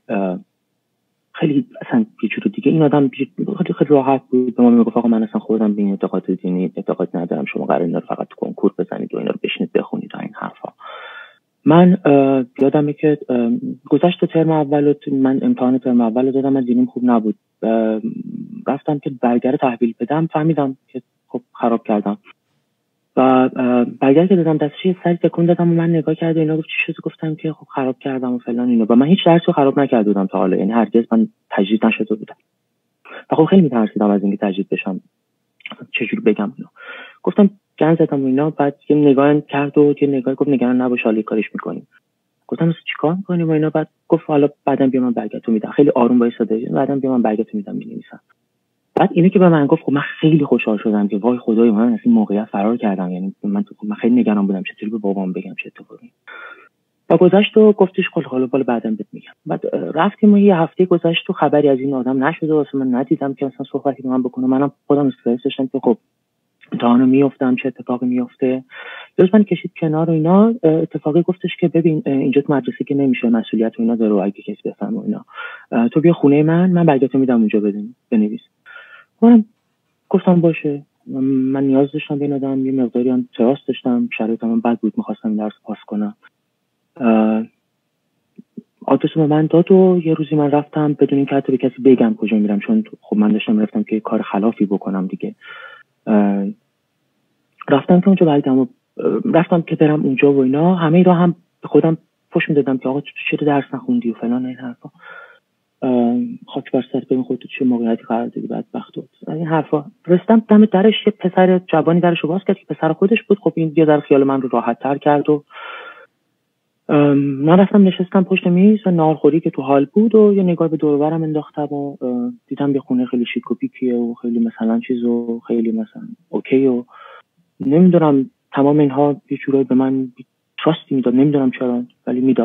خیلی اصلا یه جور دیگه. این آدم خیلی خیلی راحت بود، به ما میگفت آقا من اصلا خودم به این اعتقاد دینی اعتقاد ندارم، شما قراره اینا رو فقط تو کنکور بزنید و اینا رو بشینید بخونید و این حرفا. من یادمه که گذشت ترم اول من امتحان ترم اول رو دادم، من دینیم خوب نبود، رفتم که برگر تحویل بدم، فهمیدم که خب خراب کردم و برگر که دادم دستش یه سری تکون دادم و من نگاه کرد و اینا گفت چی شد، گفتم که خب خراب کردم و فلان اینا و من هیچ درسی رو خراب نکرده بودم تا حالا، یعنی هرگز من تجدید نشده بودم و خب خیلی میترسیدم از اینکه تجدید بشم، چجوری بگم اینا. گفتم گند زدم و اینا، بعد یه نگاه کرد و یه نگاه گفت نگران نباش حالا کارش میکنیم. گفتم اصلا چیکار میکنیم و اینا، بعد گفت حالا بعدم بیا من برگتو میدم، خیلی آروم با صدای بعدم بیا من برگتو میدم می‌نویسم. بعد اینه که به من گفت خب من خیلی خوشحال شدم که وای خدای من از این موقعیت فرار کردم، یعنی من تو من خیلی نگران بودم چطوری به بابام بگم چه اتفاقی. و گذشت و گفتش خب حالا بالا بعدم بهت میگم. بعد رفتیم و یه هفته گذشت و خبری از این آدم نشده، واسه من ندیدم که اصلا صحبتی با من بکنه. منم خودم استرس داشتم که خب امتحانو میافتم چه اتفاقی میافته. روز من کشید کنار و اینا، اتفاقی گفتش که ببین اینجا تو مدرسه که نمیشه، مسئولیت و اینا داره و اگه کسی بفهمه و اینا تو بیا خونه من من برگتو میدم اونجا بدین بنویس. من گفتم باشه. من نیاز داشتم به این آدم، یه مقداری هم تراس داشتم، شرایطم بد بود، می‌خواستم این درس پاس کنم. آدرس به من داد و یه روزی من رفتم بدون اینکه حتی به کسی بگم کجا میرم، چون خب من داشتم رفتم که کار خلافی بکنم دیگه. رفتم که اونجا بردم و رفتم که برم اونجا و اینا. همه را هم به خودم پشت میدادم که آقا تو چرا درس نخوندی و فلان این حرفا، خاک بر سرت، ببین خودت چه موقعیتی قرار دادی بدبخت بود، این حرفا. رستم دم درش یه پسر جوانی درشو باز کرد که پسر خودش بود. خب این یه ذره خیال من رو راحت تر کرد و من رفتم نشستم پشت میز و ناهارخوری که تو حال بود و یه نگاه به دور و برم انداختم و دیدم یه خونه خیلی شیک و پیکیه و خیلی مثلا چیز و خیلی مثلا اوکی و نمیدونم تمام اینها یه جورایی به من تراستی میداد، نمیدونم چرا ولی میداد.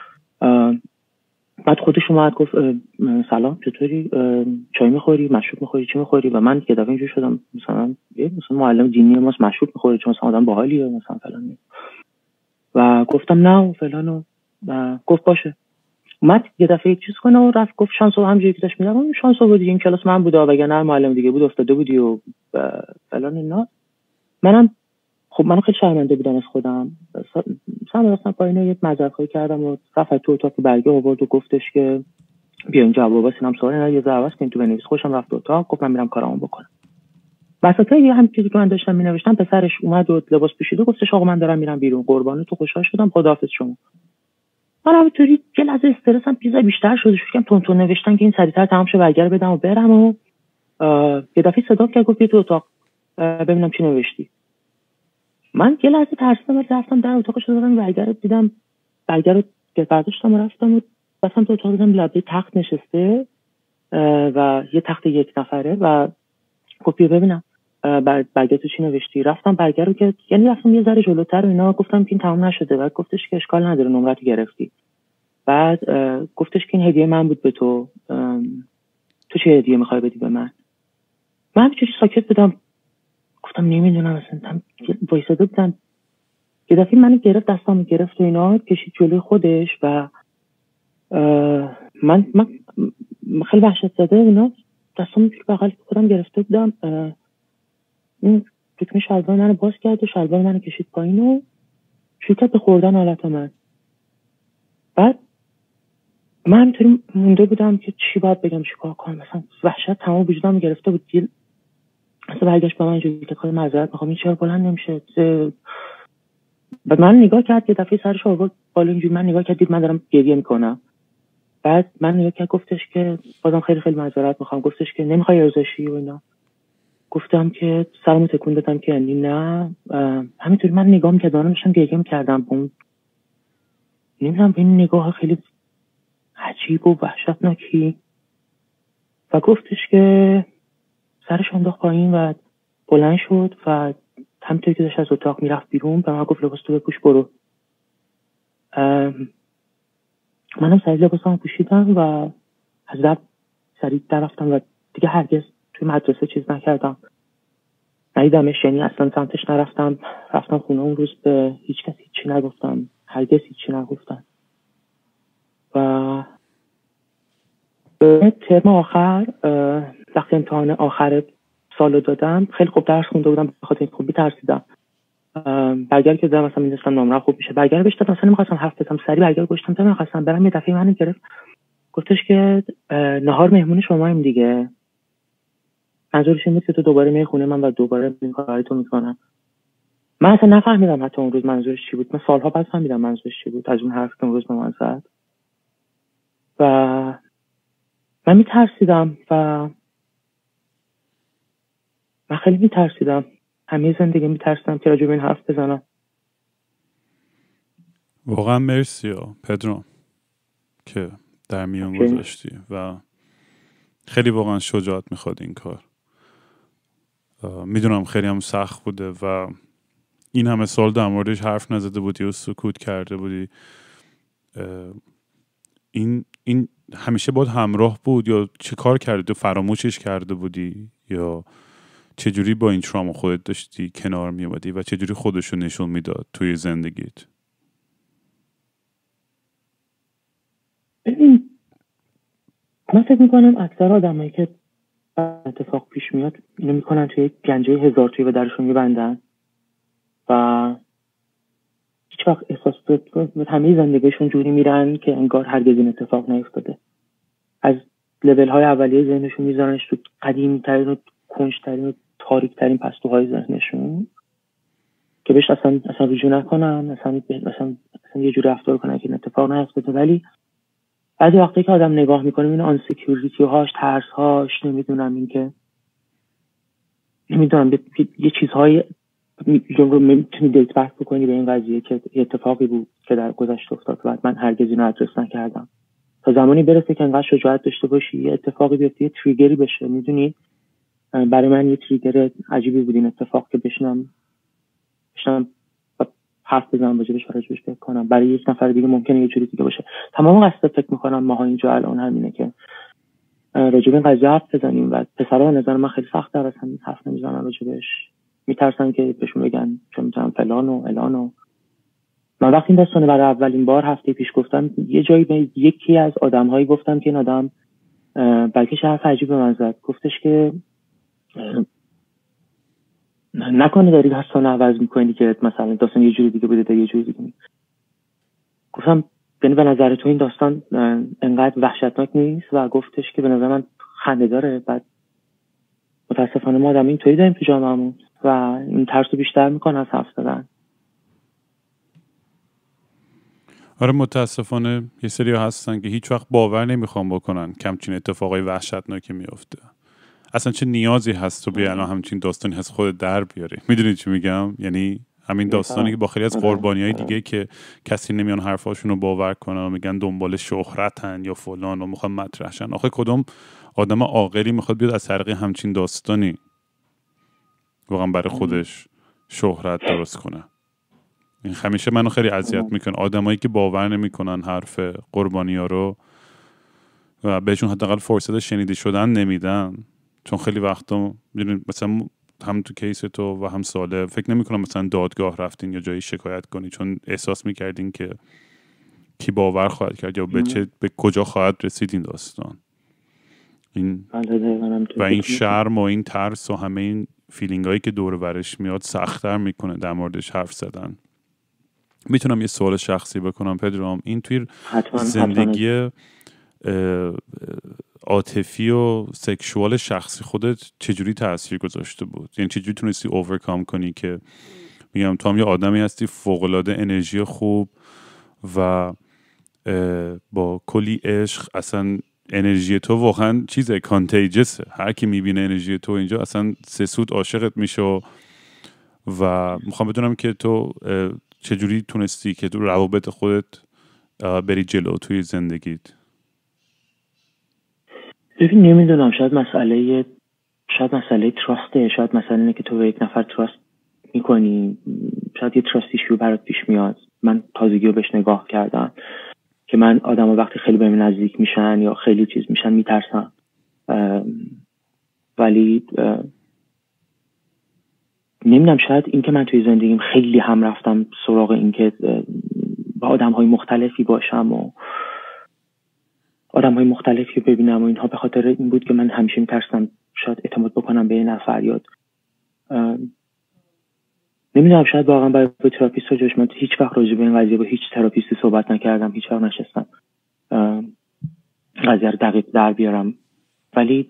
بعد خودش اومد گفت سلام چطوری، چای میخوری، مشروب میخوری، چی میخوری؟ و من یه دفعه اینجوری شدم مثلا مثلا معلم دینی ماست مشروب میخوری چون مثلا آدم باحالیه مثلا فلان، و گفتم نه و فلان و, و گفت باشه. اومد یه دفعه یک چیز کنه و رفت گفت شانس رو همجوری که داشت میدم شانس رو بودی این کلاس من بوده وگرنه هر معلم دیگه بود افتاده بودی و فلان اینا. منم خب منم خیلی شرمنده بودم از خودم. مثلا رفتم پایین یه معذرت‌خواهی کردم و رفت تو اتاق برگه آورد و گفتش که بیا اینجا جواب واسه اینم سوال نه یه ذره واسه تو بنویس. خوشم رفت اتاق، گفت من میرم کارامو بکنم. وسط یه هم چیزی که من داشتم مینوشتم پسرش اومد و لباس پوشید و گفتش آقا من دارم میرم بیرون، قربان تو خوشحال شدم، خداحافظ شما. من همینطوری یه لحظه استرسم پیزا بیشتر شد، شروع کردم تون تون نوشتن که این سریعتر تمام شه برگر بدم و برم و یه دفعه صدا کرد گفت بیا تو اتاق ببینم چی نوشتی. من یه لحظه ترسیدم رفتم در اتاقش دادم برگر رو دیدم، برگر رو برداشتم و رفتم و رفتم تو اتاق دیدم لبه تخت نشسته و یه تخت یک نفره و گفت بیا ببینم برگر تو چی نوشتی. رفتم برگر رو که یعنی رفتم یه ذره جلوتر و اینا گفتم که این تمام نشده. بعد گفتش که اشکال نداره نمرت گرفتی. بعد گفتش که این هدیه من بود به تو، تو چه هدیه میخوای بدی به من؟ من همینجوری ساکت بودم گفتم نمیدونم اصلا وایساده بودم. یه دفعه منو گرفت دستامو گرفت و اینا کشید جلوی خودش و من من خیلی وحشت زده اینا دستامو توی بغل خودم گرفته بودم. این دکمه شلوار منو باز کرد و شلوار منو کشید پایین و شروع کرد به خوردن حالت من. بعد من همینطوری مونده بودم که چی باید بگم چی کار کنم، مثلا وحشت تمام وجودم گرفته بود. یه اصلا برگشت به من اینجوری که خواهی معذرت میخوام این چرا بلند نمیشه. بعد من نگاه کرد یه دفعه سرش آورد بالا اینجوری من نگاه کرد دید من دارم گریه میکنم. بعد من نگاه کرد گفتش که بازم خیلی خیلی معذرت میخوام. گفتش که نمیخوای ارزشی و اینا. گفتم که سرمو تکون دادم که یعنی نه. همینطوری من نگاه میکردم داشتم گریه میکردم با اون نمیدونم این نگاه خیلی عجیب و وحشتناکی و گفتش که سرش انداخت پایین و بلند شد و همینطوری که داشت از اتاق میرفت بیرون به من گفت لباس تو بپوش برو. منم سریع لباسم پوشیدم و از لب سریع در رفتم و دیگه هرگز توی مدرسه چیز نکردم، ندیدمش، یعنی اصلا سمتش نرفتم. رفتم خونه اون روز به هیچ کس هیچی نگفتم، هرگز هیچی نگفتم. و به ترم آخر وقتی امتحان آخر سالو دادم خیلی خوب درس خونده بودم، به خاطر اینکه خوب ترسیدم. برگر که دادم مثلا می‌دونستم نمره خوب میشه، برگر بهش دادم مثلا نمی‌خواستم حرف بزنم، سری برگر گوشتم تا نمی‌خواستم برم. یه دفعه منو گرفت گفتش که نهار مهمون شماییم دیگه، منظورش این بود که تو دوباره میای خونه من و دوباره این کارا تو میکنم. من اصلا نفهمیدم حتی اون روز منظورش چی بود. من سالها بعد فهمیدم منظورش چی بود از اون حرفی که اون روز به من زد. و من میترسیدم و من خیلی میترسیدم، همه زندگی میترسیدم که راجع به این حرف بزنم. واقعا مرسی پدرام که در میون گذاشتی و خیلی واقعا شجاعت میخواد این کار. میدونم خیلی هم سخت بوده و این همه سال در موردش حرف نزده بودی و سکوت کرده بودی. این این همیشه باید همراه بود یا چه کار کردی؟ فراموشش کرده بودی یا چجوری با این تراما خودت داشتی کنار می اومدی و چجوری خودشو نشون میداد توی زندگیت؟ ببین من فکر میکنم اکثر آدمایی که اتفاق پیش میاد اینو میکنن توی یک گنجه هزار تویی و درشون میبندن و هیچ وقت احساس به همه زندگیشون جوری میرن که انگار هرگز این اتفاق نیفتاده. از لول های اولیه ذهنشون میذارنش تو قدیمی ترین و کنج ترین و تاریک ترین پستوهای ذهنشون که بهش اصلا اصلا رجوع نکنن، اصلا اصلا اصلا یه جوری رفتار کنن که این اتفاق نیفتاده. ولی بعضی وقتی که آدم نگاه میکنه این آن سکیوریتی هاش، ترس هاش، نمیدونم این که نمیدونم یه چیزهای رو میتونی دیت بک بکنی به این قضیه که اتفاقی بود که در گذشته افتاد و من هرگز اینو ادرس نکردم. تا زمانی برسه که انقدر شجاعت داشته باشی یه اتفاقی بیفته، یه تریگری بشه. میدونی برای من یه تریگر عجیبی بود این اتفاق که بشنم بشنم حرف بزنم راجبش و راجبش فکر کنم. برای یک نفر دیگه ممکنه یه جوری دیگه باشه. تمام قصد فکر میکنم ماها اینجا الان همینه که راجب این قضیه حرف بزنیم و پسرها نظر من خیلی سخت در اصلا حرف نمیزنن راجبش، میترسن که بهشون بگن چون میتونم فلان و الان و من وقتی این داستانه برای اولین بار هفته پیش گفتم یه جایی به یکی از آدم‌هایی گفتم که این آدم بلکه حرف عجیب به من زد. گفتش که نکنه داری داستان عوض میکنی که مثلا داستان یه جوری دیگه بوده تا یه جوری دیگه. گفتم یعنی به نظر تو این داستان انقدر وحشتناک نیست؟ و گفتش که به نظر من خنده داره. بعد متاسفانه ما آدم اینطوری داریم تو جامعهمون و این ترس رو بیشتر میکنه از حرف زدن. آره متاسفانه یه سری هستن که هیچ وقت باور نمیخوام بکنن که همچین اتفاقای وحشتناکی میفته. اصلا چه نیازی هست تو بیا الان همچین داستانی هست خود در بیاری؟ میدونی چی میگم؟ یعنی همین داستانی که با خیلی از قربانیای دیگه که کسی نمیان حرفاشون رو باور کنه و میگن دنبال شهرتن یا فلان و میخوان مطرحشن. آخه کدوم آدم عاقلی میخواد بیاد از طریق همچین داستانی واقعا برای خودش شهرت درست کنه؟ این همیشه منو خیلی اذیت میکنه آدمایی که باور نمیکنن حرف قربانی‌ها رو و بهشون حداقل فرصت شنیده شدن نمیدن. چون خیلی وقتا میدونید مثلا هم تو کیس تو و هم ساله فکر نمیکنم مثلا دادگاه رفتین یا جایی شکایت کنی چون احساس میکردین که کی باور خواهد کرد یا به چه به کجا خواهد رسید این داستان. این و این شرم و این ترس و همه این فیلینگ هایی که دور ورش میاد سخت‌تر میکنه در موردش حرف زدن. میتونم یه سوال شخصی بکنم پدرام؟ این توی زندگی عاطفی و سکشوال شخصی خودت چجوری تأثیر گذاشته بود؟ یعنی چجوری تونستی اوورکام کنی که میگم تو هم یه آدمی هستی فوق‌العاده انرژی خوب و با کلی عشق، اصلا انرژی تو واقعا چیزه کانتیجسه، هر کی میبینه انرژی تو اینجا اصلا سه سود عاشقت میشه و, و میخوام بدونم که تو چجوری تونستی که تو روابط خودت بری جلو توی زندگیت؟ ببین نمیدونم، شاید مسئله شاید مسئله تراسته، شاید مسئله اینه که تو به یک نفر تراست میکنی، شاید یه تراست ایشو برات پیش میاد. من تازگی رو بهش نگاه کردم که من آدم ها وقتی خیلی به من نزدیک میشن یا خیلی چیز میشن میترسم، ولی نمیدونم شاید این که من توی زندگیم خیلی هم رفتم سراغ این که با آدم های مختلفی باشم و آدم های مختلفی ببینم و اینها، به خاطر این بود که من همیشه میترسم شاید اعتماد بکنم به یه نفر. یاد نمیدونم شاید واقعا برای تراپیست ها جاش، من هیچ وقت راجع به این قضیه با هیچ تراپیستی صحبت نکردم، هیچ وقت نشستم قضیه رو دقیق در بیارم، ولی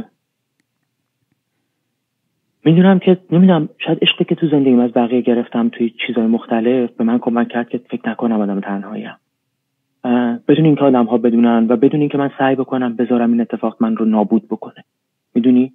میدونم که نمیدونم شاید عشقی که تو زندگیم از بقیه گرفتم توی چیزهای مختلف به من کمک کرد که فکر نکنم آدم تنهاییم، بدون اینکه آدم ها بدونن و بدون اینکه من سعی بکنم بذارم این اتفاق من رو نابود بکنه. میدونی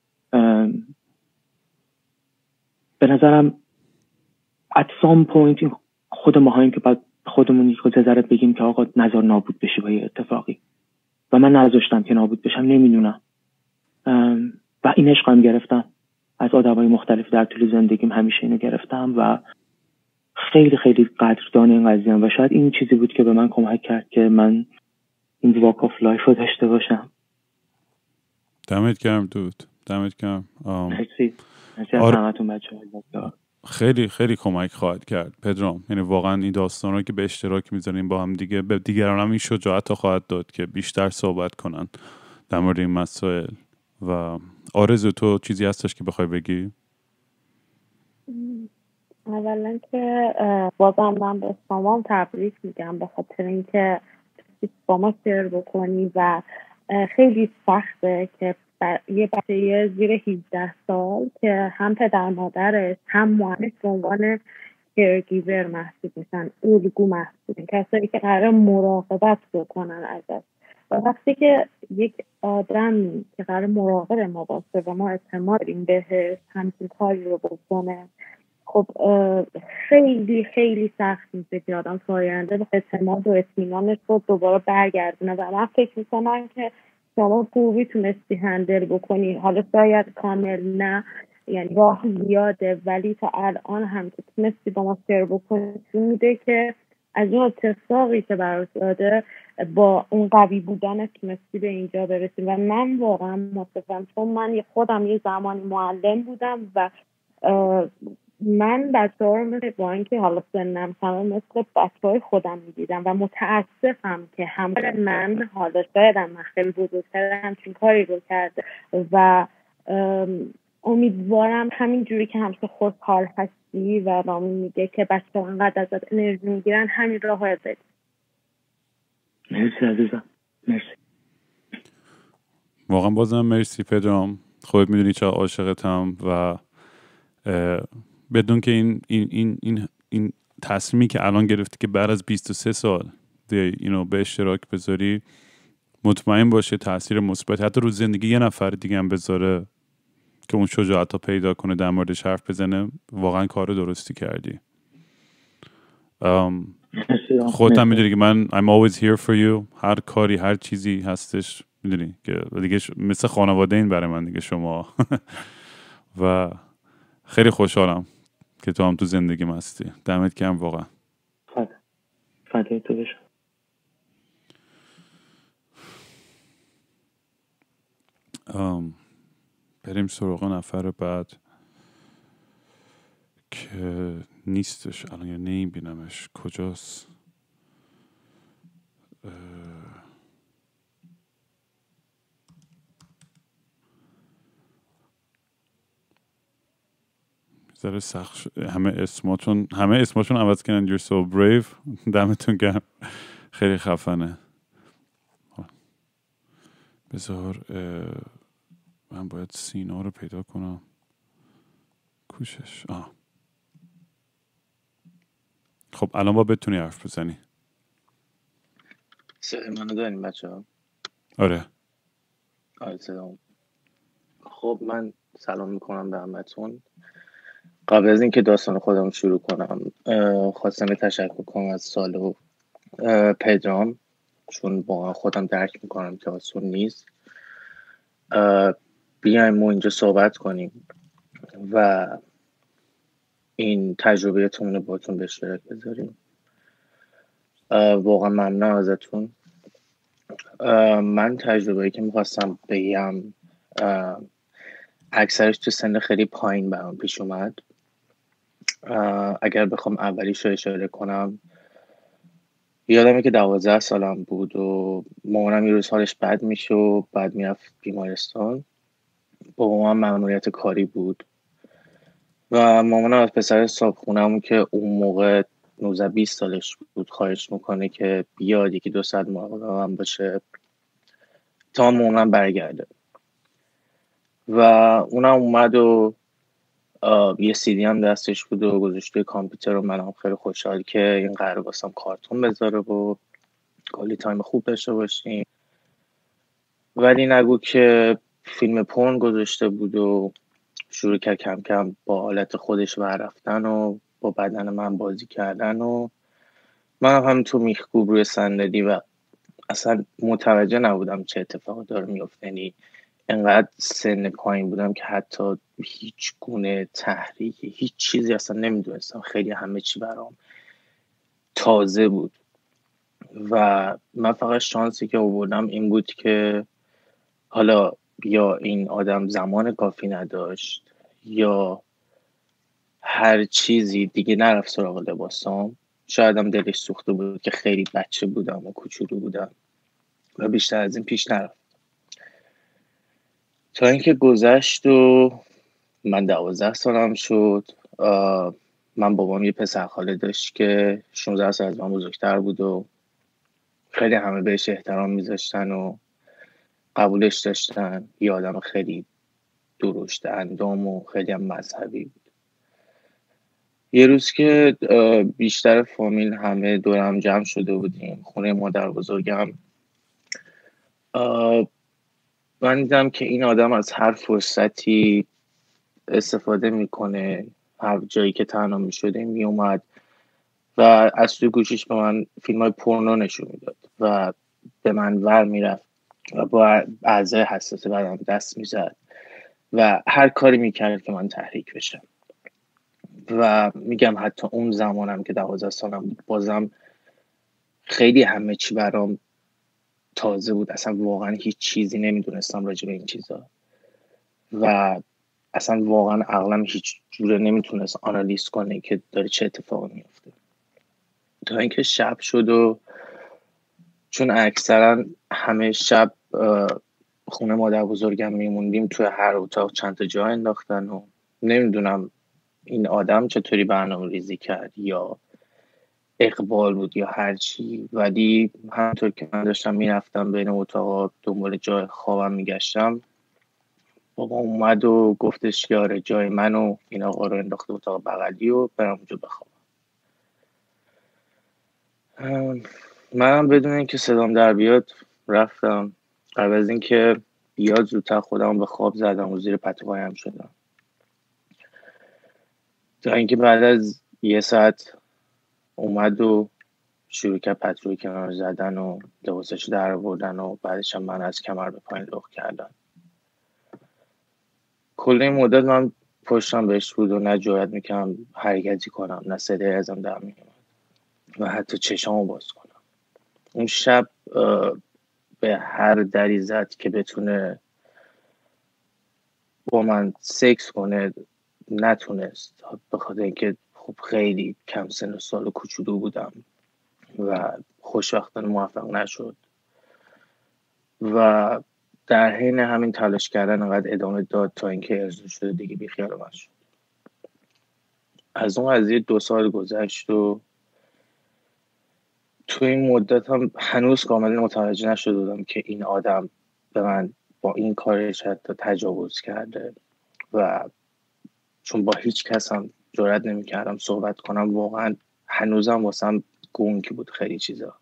به نظرم at some point خود ما هاییم که باید خودمون یک خود ذره بگیم که آقا نظر نابود بشی با یه اتفاقی، و من نذاشتم که نابود بشم. نمیدونم و این عشقم گرفتم از آدمای مختلف در طول زندگیم، همیشه اینو گرفتم و خیلی خیلی قدردان این قضیه ام و شاید این چیزی بود که به من کمک کرد که من این واک آف لایف رو داشته باشم. دمت گرم دود، دمت گرم. مرسی مرسی از همتون بچه‌ها، خیلی خیلی کمک خواهد کرد پدرام. یعنی واقعا این داستان رو که به اشتراک میذاریم با هم دیگه به دیگران هم این شجاعت خواهد داد که بیشتر صحبت کنن در مورد این مسائل. و آرزو تو چیزی هستش که بخوای بگی؟ اولا که بازم من به شما تبریک میگم به خاطر اینکه با ما شیر بکنی و خیلی سخته که یه بچه زیر هجده سال که هم پدر مادرش هم معلم به عنوان کیرگیور محسوب میشن، الگو محسوب میشن، کسایی که قرار مراقبت بکنن ازش. و وقتی که یک آدمی که قرار مراقب ما باشه و ما اعتماد داریم بهش همچین کاری رو بکنه، خب خیلی خیلی سخت میشه که آدم آینده به اعتماد و اطمینانش رو دوباره برگردونه. و من فکر میکنم که شما خوبی تونستی هندل بکنی، حالا شاید کامل نه، یعنی راه زیاده، ولی تا الان هم که تونستی با ما شیر بکنی میده که از اون اتفاقی که برات داده با اون قوی بودن تونستی به اینجا برسی. و من واقعا متاسفم، چون من خودم یه زمانی معلم بودم و من بچه ها رو مثل با اینکه حالا سنم همه مثل بچه های خودم میدیدم و متاسفم که همه من حالا شایدم من خیلی بزرگتر همچین کاری رو کرده و امیدوارم همین جوری که همیشه خوشحال هستی و رامی میگه که بچه ها انقدر ازت انرژی میگیرن همین راه های بدی. مرسی عزیزم، مرسی. واقعا بازم مرسی پدرام، خودت میدونی چه عاشقتم و بدون که این این این این این تصمیمی که الان گرفتی که بعد از بیست و سه سال اینو به اشتراک بذاری، مطمئن باشه تاثیر مثبت حتی رو زندگی یه نفر دیگه هم بذاره که اون شجاعت رو پیدا کنه در موردش حرف بزنه. واقعا کار درستی کردی. خودت هم میدونی که من I'm always here for you. هر کاری هر چیزی هستش میدونی که دیگه مثل خانواده این برای من دیگه شما و خیلی خوشحالم که تو هم تو زندگی مستی. دمت گرم واقعا. فدای تو بشم. ام بریم سراغ نفر بعد که نیستش الان یا نمیبینمش کجاست. ذره سخت همه اسماتون همه اسماتون عوض کردن. You're so brave. دمتون گرم، خیلی خفنه. بذار من باید سینا رو پیدا کنم. کوشش آه. خب الان با بتونی حرف بزنی. صدای منو داریم بچه ها؟ آره آره صدام. خب من سلام میکنم به همتون. قبل از اینکه داستان خودم شروع کنم خواستم تشکر کنم از سالو پدرام، چون با خودم درک میکنم که آسون نیست. بیایم ما اینجا صحبت کنیم و این تجربهتون رو باتون به اشتراک بذاریم. واقعا ممنون ازتون. من تجربه‌ای که میخواستم بگم اکثرش تو سن خیلی پایین برام پیش اومد. اگر بخوام اولیش رو اشاره کنم، یادمه که دوازده سالم بود و مامانم یه روز حالش بد میشه و بعد میرفت بیمارستان. بابام مأموریت کاری بود و مامانم از پسر صاحبخونه‌مون که اون موقع نوزده بیست سالش بود خواهش میکنه که بیاد یکی دو ساعت مراقبم باشه تا مامانم برگرده. و اونم اومد و یه سیدی هم دستش بود و گذاشته کامپیوتر و منم خیلی خوشحال که این قرار واسم کارتون بذاره و کلی تایم خوب داشته باشیم. ولی نگو که فیلم پورن گذاشته بود و شروع کرد کم کم با حالت خودش ور رفتن و با بدن من بازی کردن و من هم تو میخکوب روی صندلی و اصلا متوجه نبودم چه اتفاقی داره میفته. یعنی انقدر سن پایین بودم که حتی هیچ گونه تحریکی هیچ چیزی اصلا نمیدونستم. خیلی همه چی برام تازه بود و من فقط شانسی که آوردم این بود که حالا یا این آدم زمان کافی نداشت یا هر چیزی دیگه نرفت سراغ لباسام. شاید هم دلش سوخته بود که خیلی بچه بودم و کوچولو بودم و بیشتر از این پیش نرفت. تا اینکه گذشت و من دوازده سالم شد. من بابام یه پسر خاله داشت که شانزده سال از من بزرگتر بود و خیلی همه بهش احترام میذاشتن و قبولش داشتن. یه آدم خیلی درشت اندام و خیلی هم مذهبی بود. یه روز که بیشتر فامیل همه دورم جمع شده بودیم خونه مادر بزرگم، من دیدم که این آدم از هر فرصتی استفاده میکنه. هر جایی که تنها میشده میومد و از توی گوشیش به من فیلم های پورنو نشون میداد و به من ور میرفت و با اعضای حساس بدنم دست میزد و هر کاری میکرد که من تحریک بشم. و میگم حتی اون زمانم که دوازده سالم بود بازم خیلی همه چی برام تازه بود. اصلا واقعا هیچ چیزی نمیدونستم راجع به این چیزا و اصلا واقعا عقلم هیچ جوره نمیتونست آنالیز کنه که داره چه اتفاقی میفته. تا اینکه شب شد و چون اکثرا همه شب خونه مادر بزرگم میموندیم، توی هر اتاق چند تا جا انداختن و نمیدونم این آدم چطوری برنامه ریزی کرد یا اقبال بود یا هر چی، ولی همونطور که من داشتم میرفتم بین اتاقا دنبال جای خوابم میگشتم، بابا اومد و گفتش که آره جای منو این آقا رو انداخته اتاق بغلی و برم اونجا بخوابم. منم بدون اینکه صدام در بیاد رفتم. قبل از اینکه بیاد زودتر خودم به خواب زدم و زیر پتو پایم شدم. تا اینکه بعد از یه ساعت اومد و شروع کرد پتوی کنار زدن و لباسش در آوردن و بعدش هم من از کمر به پایین لخت کردن. کل این مدت من پشتم بهش بود و نه جرئت میکردم حرکتی کنم نه صدای ازم در میومد و حتی چشامو باز کنم. اون شب به هر دری زد که بتونه با من سکس کنه نتونست، به خاطر اینکه خب خیلی کم سن و سال و کوچولو بودم و خوشبختانه موفق نشد و در حین همین تلاش کردن انقدر ادامه داد تا اینکه ارزو شده دیگه بیخیال من شد. از اون قضیه دو سال گذشت و تو این مدت هم هنوز کاملا متوجه نشده بودم که این آدم به من با این کارش حتی تجاوز کرده و چون با هیچ کس هم جرئت نمی‌کردم صحبت کنم، واقعا هنوزم واسم گنگ بود خیلی چیزا.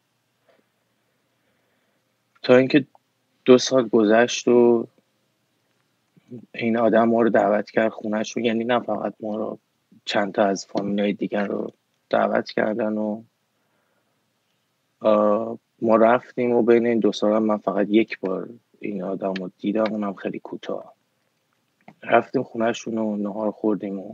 تا اینکه دو سال گذشت و این آدم ما رو دعوت کرد خونه‌ش رو، یعنی نه فقط ما رو، چند تا از فامیلای دیگر رو دعوت کردن و ما رفتیم و بین این دو سال من فقط یک بار این آدم رو دیدم، اونم خیلی کوتاه. رفتیم خونه‌شون و نهار خوردیم و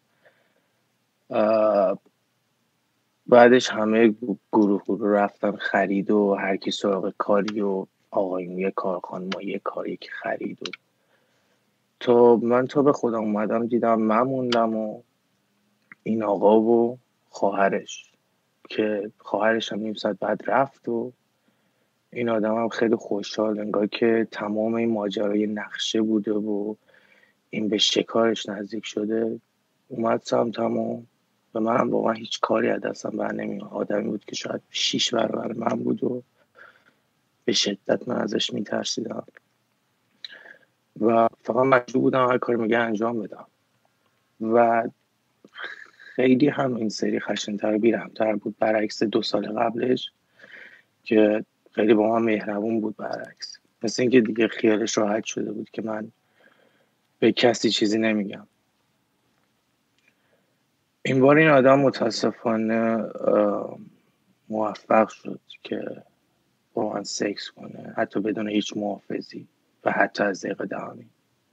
بعدش همه گروه گروه رفتن خرید و هر کی سراغ کاری و آقایون یه کار خانم یه کاری که خرید و تا من تا به خودم اومدم دیدم من موندم و این آقا و خواهرش که خواهرش هم نیم ساعت بعد رفت و این آدم هم خیلی خوشحال انگار که تمام این ماجرای نقشه بوده و این به شکارش نزدیک شده اومد سمتم و به منم واقعا هیچ کاری از دستم بر نمیاد. آدمی بود که شاید شیش برابر من بود و به شدت من ازش میترسیدم و فقط مجبور بودم هر کاری میگه انجام بدم و خیلی هم این سری خشن‌تر و بی‌رحم‌تر بود برعکس دو سال قبلش که خیلی با من مهربون بود. برعکس مثل اینکه دیگه خیالش راحت شده بود که من به کسی چیزی نمیگم. این بار این آدم متاسفانه موفق شد که با من سکس کنه حتی بدون هیچ محافظی و حتی از دقیقه دهمی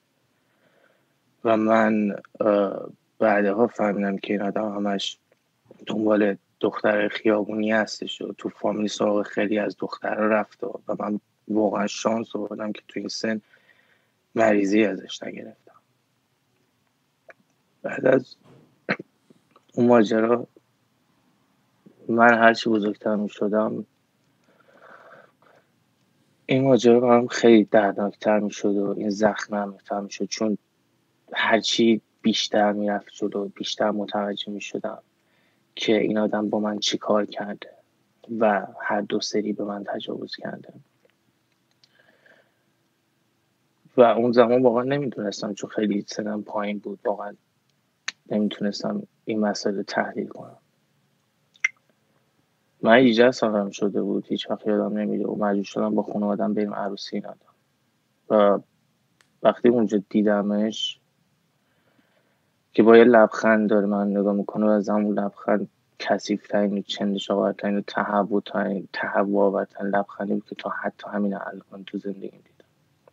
و من بعدها فهمیدم که این آدم همش دنبال دختر خیابونی هستش و تو فامیلی سراغ خیلی از دخترها رفت و من واقعا شانس آوردم که تو این سن مریضی ازش نگرفتم. بعد از اون ماجرا من هرچی بزرگتر می شدم این ماجرا برام خیلی دردناکتر می شد و این زخم نرمتر می شد، چون هرچی بیشتر میرفت جلو، بیشتر متوجه میشدم که این آدم با من چی کار کرده و هر دو سری به من تجاوز کرده. و اون زمان واقعا نمیدونستم، چون خیلی سنم پایین بود، واقعا نمیتونستم این مسئله تحلیل کنم. من هجده سالم شده بود، هیچ وقت یادم نمیره و مجبور شدم با خانواده‌ام بریم عروسی این آدم. و وقتی اونجا دیدمش که با یه لبخند داره من نگاه میکنه و از همون لبخند کثیف‌ترین و چندشاورترین و تهوع‌ترین تهوع‌آورترین لبخندی بود که تا حتی همین الان تو زندگیم دیدم.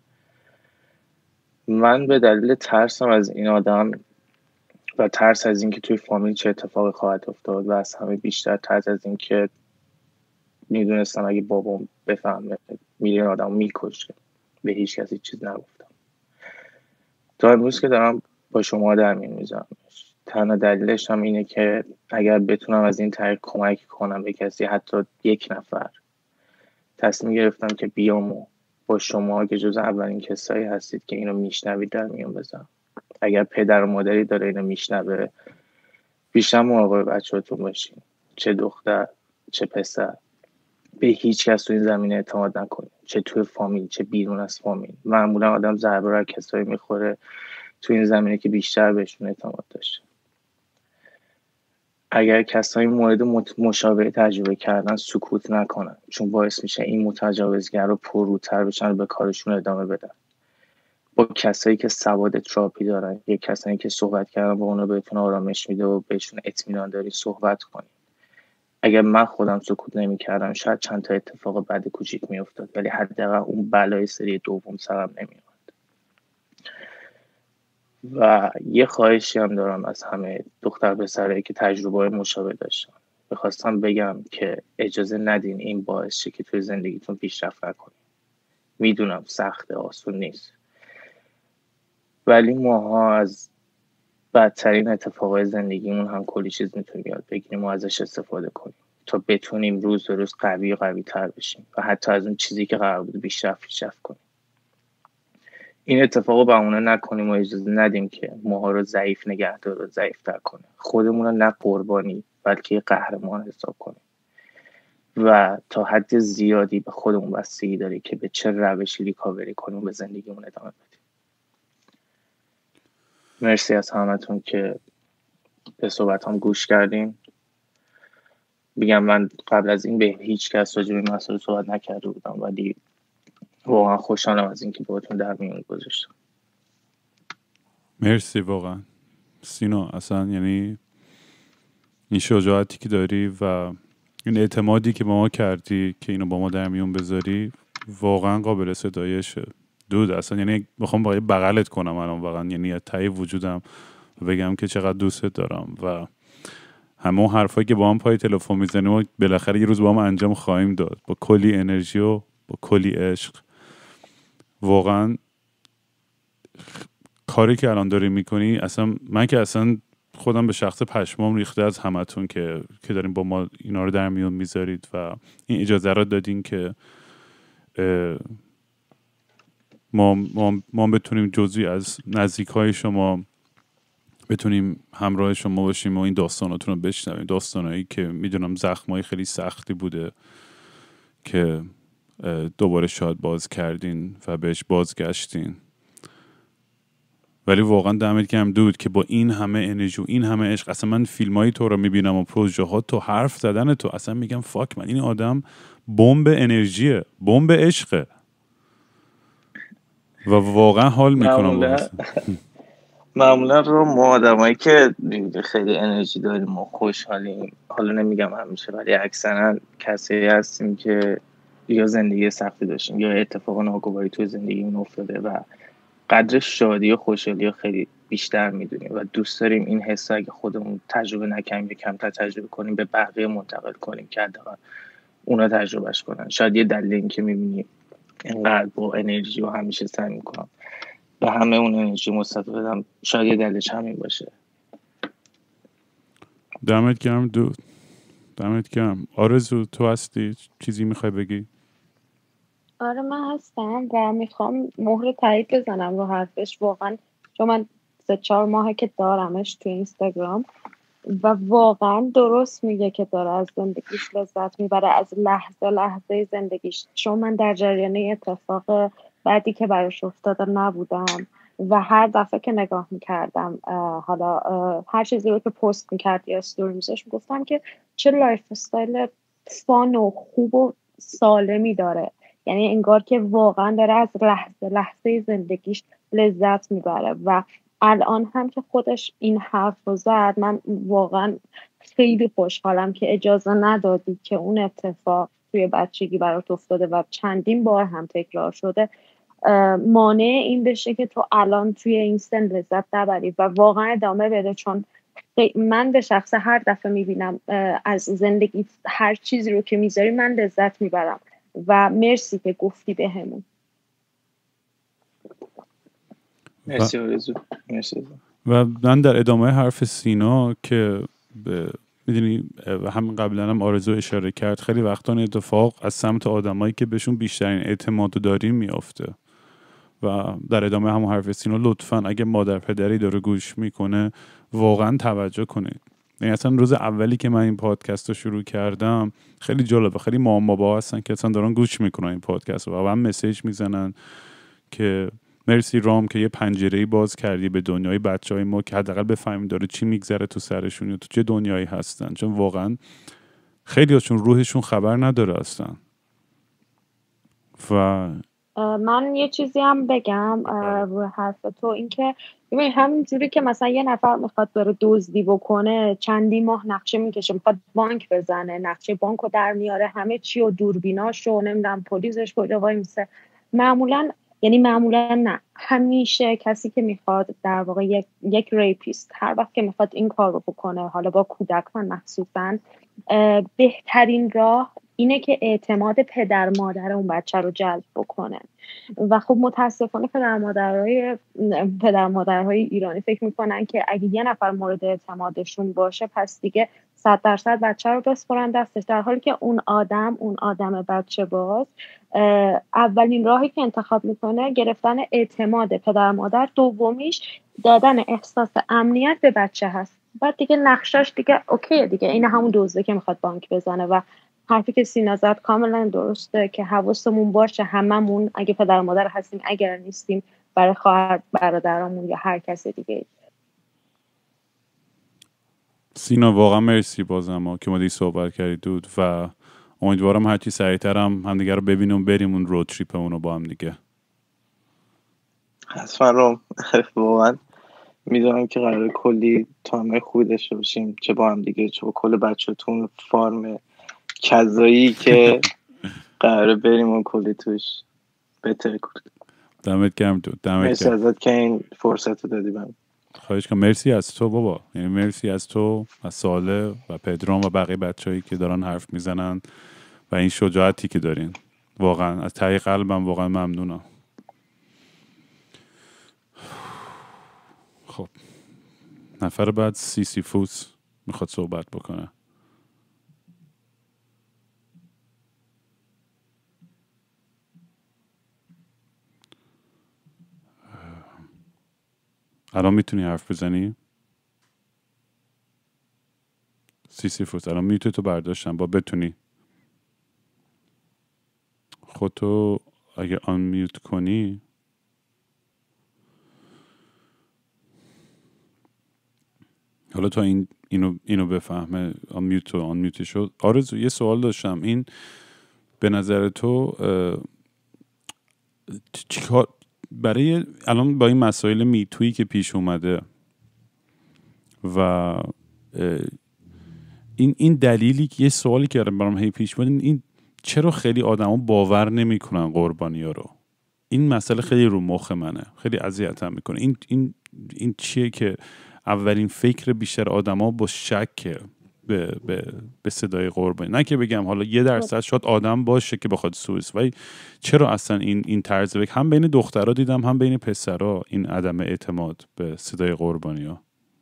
من به دلیل ترسم از این آدم و ترس از اینکه توی فامیل چه اتفاقی خواهد افتاد و از همه بیشتر ترس از اینکه میدونستم اگه بابام بفهمه میره این آدم میکشه، به هیچ کسی چیز نگفتم. تا امروز که دارم با شما در میون میذارم، تنها دلیلش هم اینه که اگر بتونم از این طریق کمک کنم به کسی، حتی یک نفر، تصمیم گرفتم که بیام و با شما که جز اولین کسایی هستید که اینو میشنوید در میون بذارم. اگر پدر و مادری داره اینو میشنوه، بیشتر مراقب بچه‌هاتون باشین، چه دختر چه پسر. به هیچ کس تو این زمینه اعتماد نکنید، چه توی فامیل چه بیرون از فامیل. معمولا آدم ضربه رو کسایی میخوره تو این زمینه که بیشتر بهشون اعتماد داشته. اگر کسایی مورد مشابه تجربه کردن سکوت نکنن، چون باعث میشه این متجاوزگر رو پرروتر بشن و به کارشون ادامه بدن. با کسایی که سواد تراپی دارن، یا کسایی که صحبت کردن با اونا بهتون آرامش میده و بهشون اطمینان داری، صحبت کنید. اگر من خودم سکوت نمی‌کردم شاید چند تا اتفاق بد کوچیک میافتاد، ولی حداقل اون بلای سری دوم سرم نمیاد. و یه خواهشی هم دارم از همه دختر پسرایی که تجربه مشابه داشتن. می‌خواستم بگم که اجازه ندین این باعث شه که توی زندگیتون پیشرفت نکنید. میدونم سخته، آسون نیست، ولی ماها از بدترین اتفاقای زندگیمون هم کلی چیز میتونیم یاد بگیریم و ازش استفاده کنیم تا بتونیم روز به روز قوی و قوی تر بشیم و حتی از اون چیزی که قرار بود بیشتر پیشرفت کنیم. این اتفاقو بهونه نکنیم و اجازه ندیم که ماها رو ضعیف نگه داره و ضعیف‌تر کنه. خودمون رو نه قربانی بلکه قهرمان حساب کنیم و تا حد زیادی به خودمون بستگی داره که به چه روشی ریکاوری کنیم و به زندگیمون ادامه بدیم. مرسی از همتون که به صحبتام گوش کردین. بگم من قبل از این به هیچ کس راجع به این مسئله صحبت نکرده بودم، ولی واقعا خوشحالم از اینکه باهاتون در میون گذاشتم. مرسی واقعا سینا، اصلا یعنی این شجاعتی که داری و این اعتمادی که به ما کردی که اینو با ما در میون بذاری واقعا قابل ستایشه دود. اصلا یعنی بخوام با بغلت کنم الان واقعا، یعنی از ته وجودم بگم که چقدر دوستت دارم و همه اون حرفایی که با هم پای تلفن میزنیم و بالاخره یه روز با هم انجام خواهیم داد، با کلی انرژی و با کلی عشق. واقعا کاری که الان داری میکنی، اصلا من که اصلا خودم به شخص پشمام ریخته از همتون که که دارین با ما اینا رو در میون میذارید و این اجازه رو دادین که ما ما, ما بتونیم جزئی از نزدیکای شما بتونیم همراه شما باشیم و این داستاناتون رو بشنویم. داستانایی که میدونم زخمای خیلی سختی بوده که دوباره شاید باز کردین و بهش بازگشتین، ولی واقعا دمت گرم دود که با این همه انرژی و این همه عشق. اصلا من فیلمایی تو رو میبینم و پروژه ها تو، حرف زدن تو، اصلا میگم فاک من این آدم بمب انرژیه، بمب عشقه و واقعا حال میکنم. معمولا رو ما آدمایی که خیلی انرژی داریم و خوشحالیم، حالا نمیگم همیشه ولی اکثرا کسایی هستیم که یا زندگی سختی داشتیم یا اتفاق ناگواری توی زندگیمون افتاده و قدر شادی و خوشحالی خیلی بیشتر میدونیم و دوست داریم این حسا اگه خودمون تجربه نکنیم یا کمتر تجربه کنیم به بقیه منتقل کنیم که حداقل اونا تجربهش کنن. شاید یه دلیل این که میبینیم اینقدر با انرژی و همیشه سعی میکنم به همه اون انرژی مستفید بدم، شاید یه دلیلش همین باشه. دمت گرم دود، دمت گرم. آرزو تو هستی؟ چیزی میخوای بگی؟ آره من هستم و میخوام مهر تایید بزنم رو حرفش واقعا، چون من سه چهار ماهه که دارمش تو اینستاگرام و واقعا درست میگه که داره از زندگیش لذت میبره، از لحظه لحظه زندگیش. چون من در جریان اتفاق بعدی که براش افتاده نبودم و هر دفعه که نگاه میکردم حالا هر چیزی رو که پست میکرد یا استوری میذاشت میگفتم که چه لایف استایل فان و خوب و سالمی داره. یعنی انگار که واقعا داره از لحظه لحظه زندگیش لذت میبره و الان هم که خودش این حرف رو زد من واقعا خیلی خوشحالم که اجازه ندادی که اون اتفاق توی بچگی برات افتاده و چندین بار هم تکرار شده مانع این بشه که تو الان توی این سن لذت نبری و واقعا ادامه بده. چون من به شخص هر دفعه میبینم از زندگی هر چیزی رو که میذاری من لذت میبرم و مرسی که گفتی به همون. مرسی آرزو. مرسی. و من در ادامه حرف سینا که میدونی همین قبلا هم آرزو اشاره کرد، خیلی وقتا این اتفاق از سمت آدمایی که بهشون بیشترین اعتماد داریم میافته و در ادامه همون حرف سینا لطفاً اگه مادر پدری داره گوش میکنه واقعا توجه کنید. یعنی اصلا روز اولی که من این پادکست رو شروع کردم خیلی جالبه، خیلی مامان بابا هستن که اصلا دارن گوش میکنن این پادکست و هم مسیج میزنن که مرسی رام که یه پنجره‌ای باز کردی به دنیای بچهای ما که حداقل بفهمیم داره چی میگذره تو سرشون یا تو چه دنیایی هستن، چون واقعا خیلی هاشون روحشون خبر نداره اصلا. و من یه چیزی هم بگم روی حرف تو، این که ببین همینجوری که مثلا یه نفر میخواد بره دزدی بکنه چندی ماه نقشه میکشه، میخواد بانک بزنه نقشه بانکو در میاره، همه چی و دوربیناشو نمیدونم پلیسش کجا وای میسه. معمولا یعنی معمولا نه همیشه کسی که میخواد در واقع یک یک ریپیست هر وقت که میخواد این کار رو بکنه، حالا با کودکان مخصوصا، بهترین راه اینه که اعتماد پدر مادر اون بچه رو جلب بکنه. و خب متاسفانه پدر مادرهای پدر مادرهای ایرانی فکر میکنن که اگه یه نفر مورد اعتمادشون باشه پس دیگه صد درصد بچه رو بسپرن دستش، در حالی که اون آدم اون آدم بچه باز اولین راهی که انتخاب میکنه گرفتن اعتماد پدر مادر، دومیش دادن احساس امنیت به بچه هست. بعد دیگه نقشش دیگه اوکی دیگه، این همون دزده که میخواد بانک بزنه. و حرفی که سینا زد کاملا درسته که حواسمون باشه هممون اگه پدر مادر هستیم اگر نیستیم برای خواهر برادرامون یا هر کسی دیگه. سینا واقعا مرسی بازم که ما دیگه صحبت کردید دود و امیدوارم هرچی سریعتر هم همدیگه رو ببینیم بریم اون رود تریپمون رو با هم دیگه. حتما رو واقعا میدونم که قراره کلی تایمای خوبی داشته باشیم، چه با هم دیگه چه با کل بچه‌تون فارم کذایی که قراره بریم و کلی توش بهتر کنیم. دمت گرم دود. دمت گرم. مرسی ازت که این فرصت رو دادی بهم. خواهش کنم. مرسی از تو بابا، یعنی مرسی از تو و ساله و پدرام و بقیه بچه‌ای که دارن حرف میزنن و این شجاعتی که دارین. واقعا از ته قلبم واقعا ممنونم. خب نفر بعد سیسیفوس میخواد صحبت بکنه. الان میتونی حرف بزنی؟ سیسیفوس الان میتونی تو برداشتم با بتونی خودتو اگه آن میوت کنی حالا تا این اینو اینو بفهمه آن میوت و آن میوت شد. آرزو یه سوال داشتم، این به نظر تو چیکار برای الان با این مسائل میتویی که پیش اومده و این این دلیلی که یه سوالی که برام هی پیش اومد، این چرا خیلی آدما باور نمیکنن قربانی‌ها رو؟ این مسئله خیلی رو مخ منه، خیلی اذیتم میکنه. این این این چیه که اولین فکر بیشتر آدما با شک به به به صدای قربانی، نه که بگم حالا یه درصد شاید آدم باشه که بخواد سوئیس، ولی چرا اصلا این این طرز فکر هم بین دخترها دیدم هم بین پسرها، این عدم اعتماد به صدای قربانی‌ها؟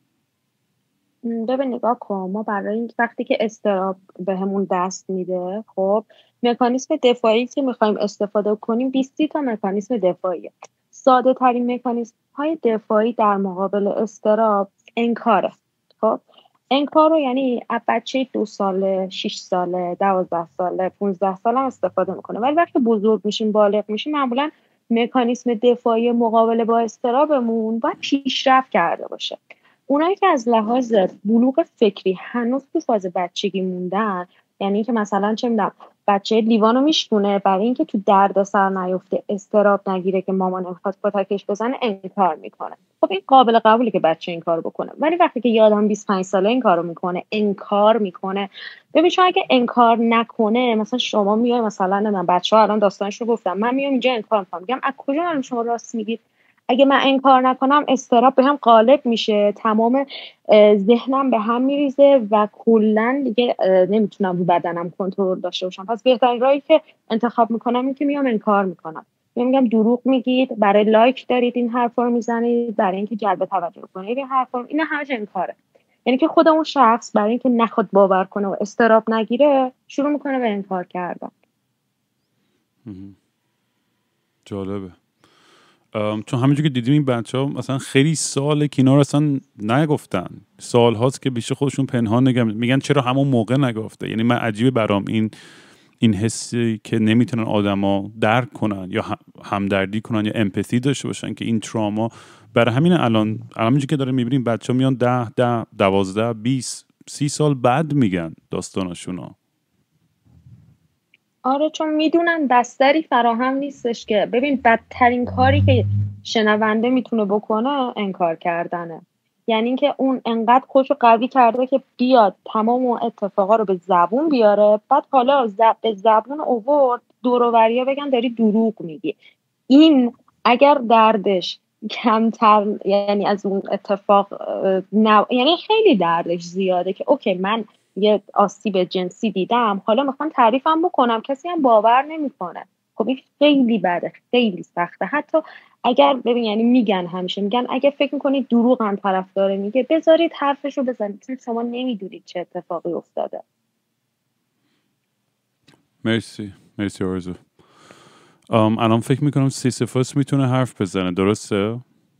ببین نگاه کن، ما برای این وقتی که استراب بهمون دست میده، خب مکانیزم دفاعی که میخوایم استفاده کنیم بیست تا مکانیزم دفاعیه. ساده ترین مکانیزم های دفاعی در مقابل اضطراب انکاره. خب انکار رو یعنی بچه دو ساله، شش ساله، دوازده ساله، پونزده ساله هم استفاده میکنه، ولی وقتی بزرگ میشیم، بالغ میشیم، معمولا مکانیزم دفاعی مقابله با اضطرابمون باید پیشرفت کرده باشه. اونایی که از لحاظ بلوغ فکری هنوز تو فاز بچگی موندن، یعنی که مثلا چه میدونم بچه لیوانو میشکونه برای اینکه تو دردسر نیفته، اضطراب نگیره که مامان میخواد کتکش بزنه، انکار میکنه. خب این قابل قبوله که بچه این کارو بکنه، ولی وقتی که یادم بیست و پنج ساله این کارو میکنه، انکار میکنه، ببین شما اگه انکار نکنه، مثلا شما میای مثلا من بچه‌ها الان داستانش رو گفتم، من میام اینجا انکار میکنم، میگم از کجا من شما راست میگید؟ اگه من انکار نکنم اضطراب به هم غالب میشه، تمام ذهنم به هم میریزه و کلا دیگه نمیتونم رو بدنم کنترل داشته باشم. پس بهترین راهی که انتخاب میکنم اینه که میام انکار میکنم، میگم دروغ میگید، برای لایک دارید این حرفا رو میزنید، برای اینکه جلب توجه کنید این حرفا رو، اینا همش انکاره. یعنی که خود اون شخص برای اینکه نخواد باور کنه و اضطراب نگیره شروع میکنه به انکار کردن. جالبه. چون همینجور که دیدیم این بچه ها مثلا خیلی ساله که اینا رو اصلا نگفتن، سال هاست که بیشتر خودشون پنهان نگم، میگن چرا همون موقع نگفته. یعنی من عجیبه برام این این حسی که نمیتونن آدما درک کنن یا همدردی کنن یا امپاتی داشته باشن که این تراما. برای همین الان الان اینجوری که داره میبینیم بچه ها میان ده ده دوازده بیست سی سال بعد میگن داستاناشونو. آره چون میدونن بستری فراهم نیستش که ببین بدترین کاری که شنونده میتونه بکنه انکار کردنه. یعنی اینکه اون انقدر خودشو قوی کرده که بیاد تمام اون اتفاقا رو به زبون بیاره، بعد حالا زب... به زبون آورد دور و بریا بگن داری دروغ میگی. این اگر دردش کمتر یعنی از اون اتفاق نو... یعنی خیلی دردش زیاده که اوکی من یه آسیب جنسی دیدم، حالا میخوام تعریفم بکنم، کسی هم باور نمیکنه. خب این خیلی بده، خیلی سخته. حتی اگر ببین یعنی میگن همیشه میگن اگه فکر میکنید دروغ هم طرف داره میگه، بذارید حرفشو بزنید چون شما نمیدونید چه اتفاقی افتاده. مرسی مرسی آرزو. ام الان فکر میکنم سیسیفوس میتونه حرف بزنه، درسته؟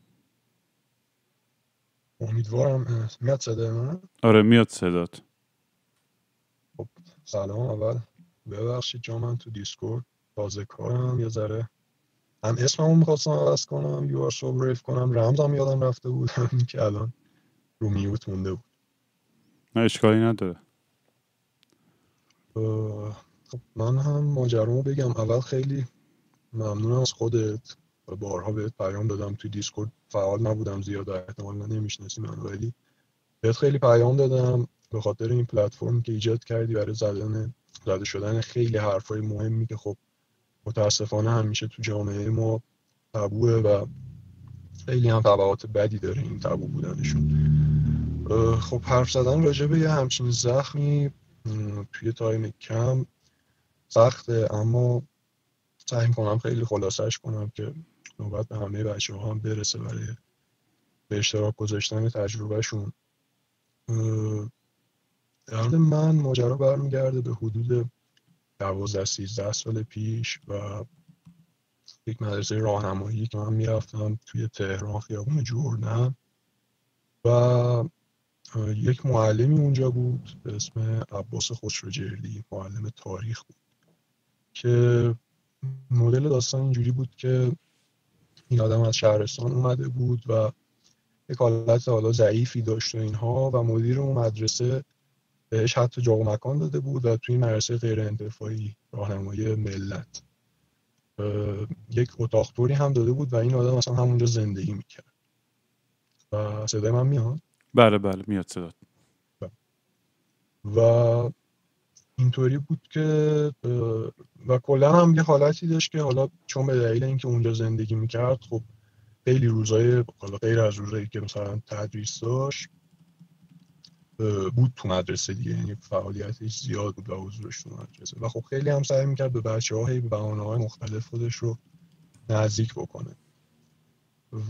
امیدوارم. میاد صدای من؟ آره میاد صدات. خب سلام. اول ببخشید چون من تو دیسکورد تازه کارم، یه ذره هم اسممو میخواستم عوض کنم، یو آر سو بریف کنم، رمزم یادم رفته بود که الان رو میوت مونده بود. نه اشکالی نداره. خب من هم ماجرامو بگم. اول خیلی ممنونم از خودت، بارها بهت پیام دادم توی دیسکورد، فعال نبودم زیاد، احتمالاً نمیشناسی من، ولی بهت خیلی پیام دادم به خاطر این پلتفرمی که ایجاد کردی برای زدن زده شدن خیلی حرفای مهمی که خب متاسفانه همیشه تو جامعه ما تابوه و خیلی هم تبعات بدی داره این تابو بودنشون. خب حرف زدن راجع به یه همچین زخمی توی تایم کم سخته، اما سعی کنم خیلی خلاصش کنم که نوبت به همه بچه ها هم برسه برای به اشتراک گذاشتن تجربهشون. در من ماجرا برمیگرده به حدود دوازده سیزده سال پیش و یک مدرسه راهنمایی که من میرفتم توی تهران خیابون جردن و یک معلمی اونجا بود به اسم عباس خسروجردی، معلم تاریخ بود که مدل داستان اینجوری بود که این آدم از شهرستان اومده بود و یک حالت حالا ضعیفی داشت و اینها و مدیر اون مدرسه بهش حتی جا و مکان داده بود و توی مدرسه غیر انتفاعی راهنمایی ملت یک اتاق توری هم داده بود و این آدم اصلا همونجا زندگی میکرد. و صدای من میاد؟ بله بله میاد صدات. و اینطوری بود که و کلا هم یه حالتی داشت که حالا چون به دلیل اینکه اونجا زندگی میکرد خب خیلی روزای حالا غیر از روزایی که مثلا تدریس داشت بود تو مدرسه دیگه، یعنی فعالیتش زیاد بود و حضورش تو مدرسه و خب خیلی هم سعی میکرد به بچه‌ها هی به بهانه‌های مختلف خودش رو نزدیک بکنه و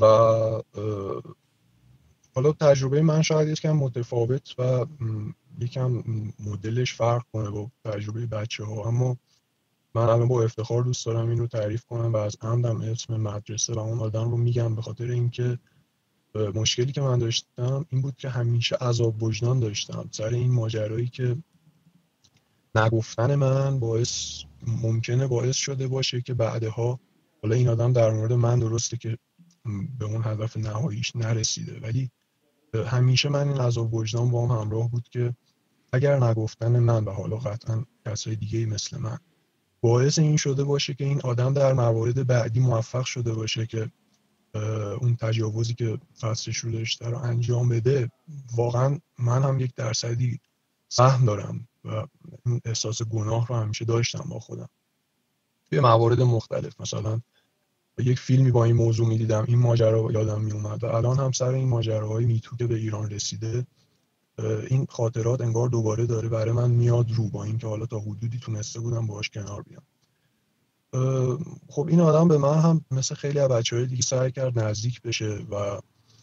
حالا تجربه من شاید یکم متفاوت و یکم مدلش فرق کنه با تجربه بچه‌ها، اما من الان با افتخار دوست دارم این رو تعریف کنم و از عمدم اسم مدرسه و اون آدم رو میگم، به خاطر اینکه مشکلی که من داشتم این بود که همیشه عذاب وجدان داشتم سر این ماجرایی که نگفتن من باعث ممکنه باعث شده باشه که بعدها، حالا این آدم در مورد من درسته که به اون هدف نهاییش نرسیده، ولی همیشه من این عذاب وجدان با هم همراه بود که اگر نگفتن من و حالا قطعا کسای دیگه مثل من باعث این شده باشه که این آدم در موارد بعدی موفق شده باشه که اون تجاوزی که قصدش رو داشته رو انجام بده، واقعا من هم یک درصدی سهم دارم و این احساس گناه رو همیشه داشتم با خودم توی موارد مختلف. مثلا یک فیلمی با این موضوع میدیدم، این ماجرا یادم میومد و الان هم سر این ماجراهای میتو که به ایران رسیده این خاطرات انگار دوباره داره برای من میاد رو، با اینکه حالا تا حدودی تونسته بودم باهاش کنار بیام. خب این آدم به من هم مثل خیلی از بچه‌های دیگه سعی کرد نزدیک بشه و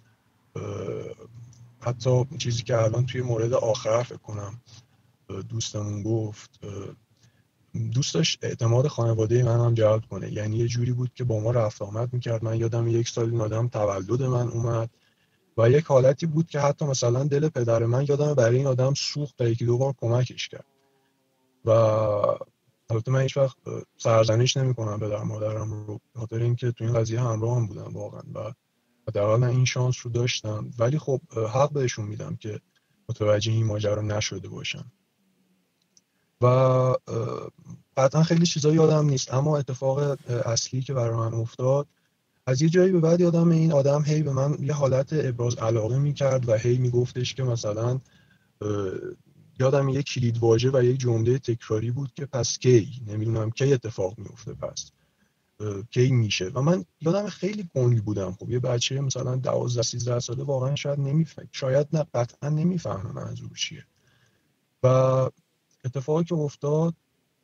حتی چیزی که الان توی مورد آخر فکر کنم دوستمون گفت، دوست داشت اعتماد خانواده من هم جلب کنه. یعنی یه جوری بود که با ما رفت آمد میکرد. من یادم یک سال این آدم تولد من اومد و یک حالتی بود که حتی مثلا دل پدر من یادم برای این آدم سوخت تا یکی دو بار کمکش کرد و البته من هیچ وقت سرزنش نمی‌کنم پدر مادرم رو، به خاطر اینکه تو این قضیه همراه هم بودن واقعا و حداقل من این شانس رو داشتم، ولی خب حق بهشون میدم که متوجه این ماجرا نشده باشن و قطعا خیلی چیزا یادم نیست. اما اتفاق اصلی که برای من افتاد، از یه جایی به بعد یادم این آدم هی به من یه حالت ابراز علاقه میکرد و هی میگفتش که مثلا یادم یه کلید واژه و یک جمله تکراری بود که پس کی، نمیدونم کی اتفاق میفته، پس کی میشه. و من یادم خیلی گنگ بودم. خب یه بچه مثلا دوازده سیزده ساله واقعا شاید نمیفهم، شاید نه قطعا نمیفهمه منظور چیه. و اتفاقی که افتاد،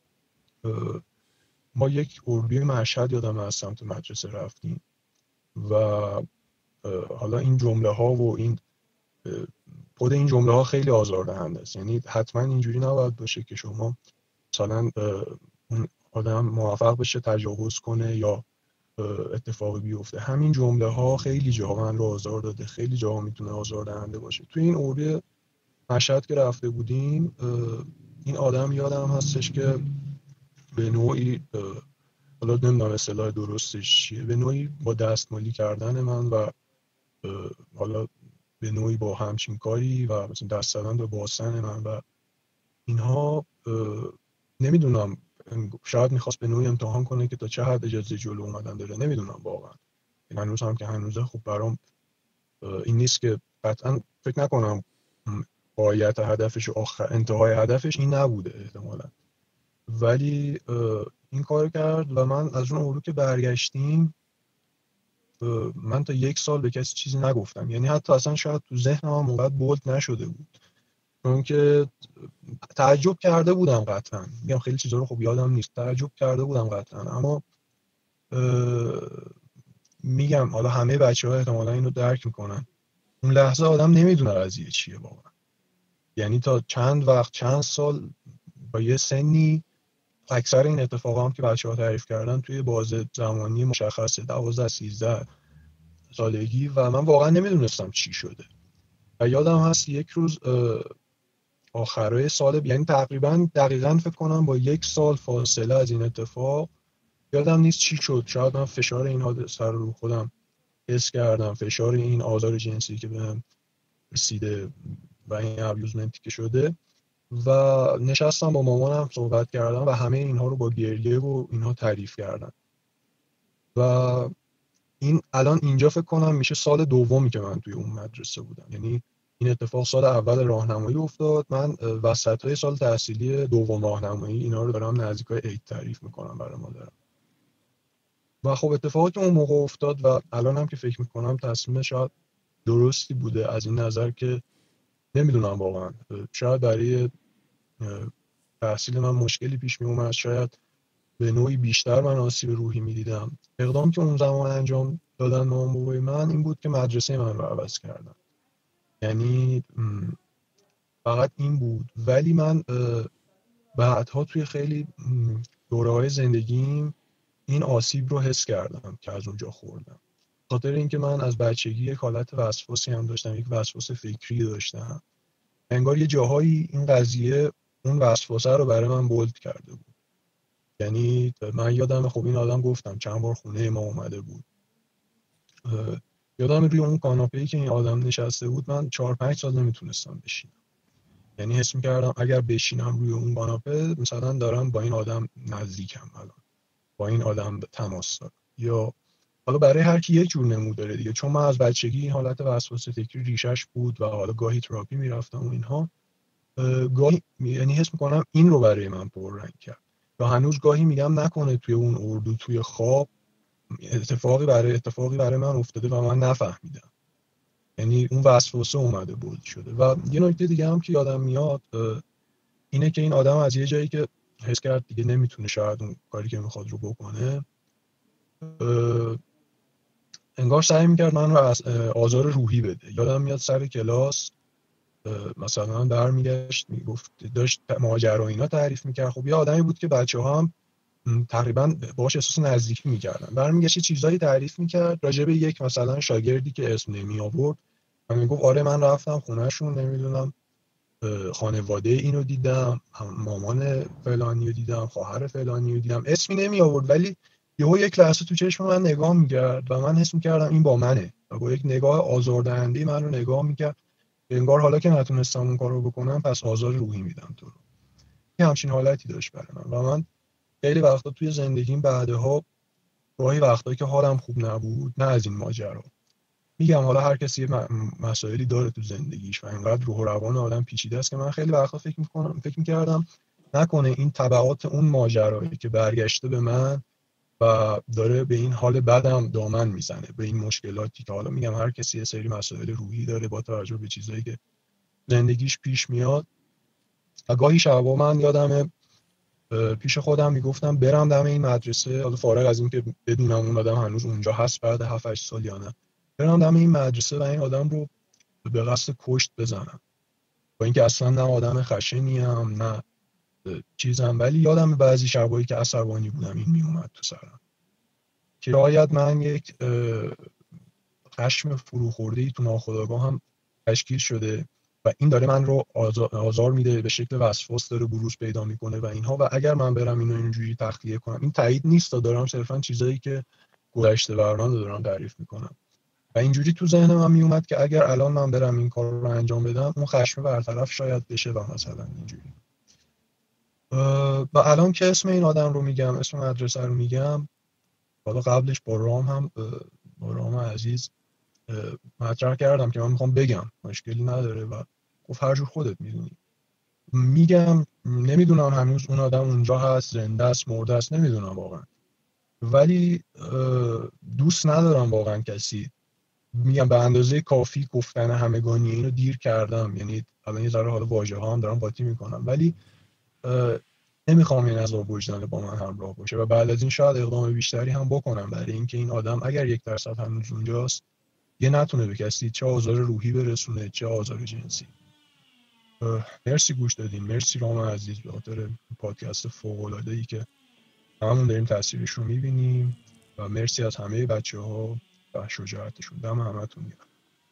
ما یک اردوی مشهد یادم از سمت مدرسه رفتیم و حالا این جمله ها و این خود این جمله ها خیلی آزاردهنده است. یعنی حتما اینجوری نباید باشه که شما مثلا اون آدم موفق بشه تجاوز کنه یا اتفاقی بیفته. همین جمله ها خیلی جاها من رو آزار داده، خیلی جاها میتونه آزاردهنده باشه. توی این اردوی مشهد که رفته بودیم، این آدم یادم هستش که به نوعی، حالا نمیدونم اصطلاح درستش چیه، به نوعی با دستمالی کردن من و حالا به نوعی با همچین کاری و مثلا دست زدن به باسن من و اینها، نمیدونم شاید میخواست به نوعی امتحان کنه که تا چه حد اجازه جلو اومدن داره، نمیدونم واقعا. هنوز هم که هنوزه خب برام این نیست که قطعا فکر نکنم غایت هدفش و آخر انتهای هدفش این نبوده احتمالاً، ولی این کار کرد و من از اون اردو که برگشتیم من تا یک سال به کسی چیزی نگفتم. یعنی حتی اصلا شاید تو ذهنم هم اونقدر بولد نشده بود، چون که تعجب کرده بودم قطعا. میگم خیلی چیزا رو خب یادم نیست، تعجب کرده بودم قطعا، اما میگم حالا همه بچه‌ها احتمالاً اینو درک میکنن. اون لحظه آدم نمیدونه قضیه چیه واقعا. یعنی تا چند وقت، چند سال با یه سنی، اکثر این اتفاقا هم که بچه‌ها تعریف کردن توی بازه زمانی مشخصه دوازده سیزده سالگی و من واقعا نمیدونستم چی شده. و یادم هست یک روز آخرای سال، یعنی تقریبا دقیقاً فکر کنم با یک سال فاصله از این اتفاق، یادم نیست چی شد. شاید من فشار این حادثه رو خودم حس کردم، فشار این آزار جنسی که بهم رسیده و این ابیوزمنتی که شده، و نشستم با مامانم صحبت کردم و همه اینها رو با گریه و اینها تعریف کردن. و این الان اینجا فکر کنم میشه سال دومی که من توی اون مدرسه بودم. یعنی این اتفاق سال اول راهنمایی افتاد، من وسطای سال تحصیلی دوم راهنمایی اینا رو دارم نزدیکای عید تعریف میکنم برای مادرم. و خب اتفاقی که اون موقع افتاد و الان هم که فکر میکنم تصمیم شاید درستی بوده، از این نظر که نمیدونم واقعا، شاید برای تحصیل من مشکلی پیش می اومد، شاید به نوعی بیشتر من آسیب روحی میدیدم. اقدام که اون زمان انجام دادن مامان بابای من این بود که مدرسه من رو عوض کردن. یعنی فقط این بود. ولی من بعدها توی خیلی دوره‌های زندگیم این آسیب رو حس کردم که از اونجا خوردم. خاطر اینکه من از بچگی یک حالت وسواسی هم داشتم، یک وسواس فکری داشتم. انگار یه جاهایی این قضیه اون وسواسه رو برای من بولد کرده بود. یعنی من یادم خب این آدم گفتم چند بار خونه ما اومده بود. یادم روی اون کاناپه‌ای که این آدم نشسته بود من چهار پنج سال نمیتونستم بشینم. یعنی حس می‌کردم اگر بشینم روی اون کاناپه مثلا دارم با این آدم نزدیکم، الان با این آدم تماس دارم. یا حالا برای هر کی یک جور نمود داره دیگه، چون من از بچگی این حالت وسواس فکری ریشش بود و حالا گاهی تراپی میرفتم و اینها، گاهی یعنی حس میکنم این رو برای من پررنگ کرد. و هنوز گاهی میگم نکنه توی اون اردو توی خواب اتفاقی برای اتفاقی برای من افتاده و من نفهمیدم. یعنی اون وسوسه اومده بود شده. و یه نکته دیگه هم که یادم میاد اینه که این آدم از یه جایی که حس کرد دیگه نمیتونه شاید اون کاری که میخواد رو بکنه، انگار سعی میکرد من رو از آزار روحی بده. یادم میاد سر کلاس مثلا برمیگشت میگفت داشت ماجرا اینا تعریف میکرد. خب یه آدمی بود که بچه‌ها هم تقریبا باهاش احساس نزدیکی میکردن. برمیگشت یه چیزایی تعریف میکرد راجع به یک مثلا شاگردی که اسم نمی آورد و میگفت آره من رفتم خونهشون، نمیدونم خانواده اینو دیدم، مامان فلانی رو دیدم، خواهر فلانی رو دیدم، اسمی نمی آورد ولی یهو یک لحظه تو چشم من نگاه میکرد و من حس میکردم این با منه و با یک نگاه آزاردهنده من رو نگاه میکرد. انگار حالا که نتونستم اون کار رو بکنم پس آزار روحی میدم تو رو. یه همچین حالتی داشت برای من. و من خیلی وقتا توی زندگیم بعدها راهی وقتایی که حالم خوب نبود، نه از این ماجرا میگم، حالا هر کسی مسائلی داره تو زندگیش و اینقدر روح و روان آدم پیچیده است که من خیلی وقتا فکر میکنم فکر میکردم نکنه این تبعات اون ماجرایی که برگشته به من و داره به این حال بدم دامن میزنه، به این مشکلاتی که حالا میگم هر کسی یه سری مسائل روحی داره با توجه به چیزایی که زندگیش پیش میاد. و گاهی شبا من یادمه پیش خودم میگفتم برم دم این مدرسه، حالا فارغ از این که بدونم اون آدم هنوز اونجا هست بعد هفت هشت سال یا نه، برم دم این مدرسه و این آدم رو به قصد کشت بزنم. با اینکه اصلا نه آدم خشنیم نه چیزم، ولی یادم بعضی شبایی که عصبانی بودم این میومد تو سرم که شاید من یک خشم فروخورده‌ای تو ناخودآگاه هم تشکیل شده و این داره من رو آزار, آزار میده، به شکل وسواس داره بروز پیدا میکنه و اینها. و اگر من برم اینو اینجوری تخلیه کنم، این تایید نیست، دارم صرفا چیزایی که گذشته برام دارم تعریف میکنم و اینجوری تو ذهن من میومد که اگر الان من برم این کار رو انجام بدم اون خشم برطرف شاید بشه و مثلا اینجوری. و الان که اسم این آدم رو میگم، اسم مدرسه رو میگم، حالا قبلش با رام هم با رام عزیز مطرح کردم که من میخوام بگم، مشکلی نداره و گفت هر جور خودت میدونی. میگم نمیدونم هنوز اون آدم اونجا هست، زنده است، مرده است، نمیدونم واقعا، ولی دوست ندارم واقعا کسی، میگم به اندازه کافی گفتن همگانی اینو دیر کردم. یعنی الان یه ذره حالا واژه ها هم دارم قاطی میکنم ولی نمیخوام این عذاب وجدان با من همراه باشه و بعد از این شاید اقدام بیشتری هم بکنم برای اینکه این آدم اگر یک درصد هنوز اونجاست یه نتونه به کسی چه آزار روحی برسونه چه آزار جنسی. مرسی گوش دادین، مرسی رام عزیز به خاطر پادکست فوق العاده ای که هممون داریم تاثیرش رو میبینیم و مرسی از همه بچه‌ها و شجاعتشون. دم همتون گرم.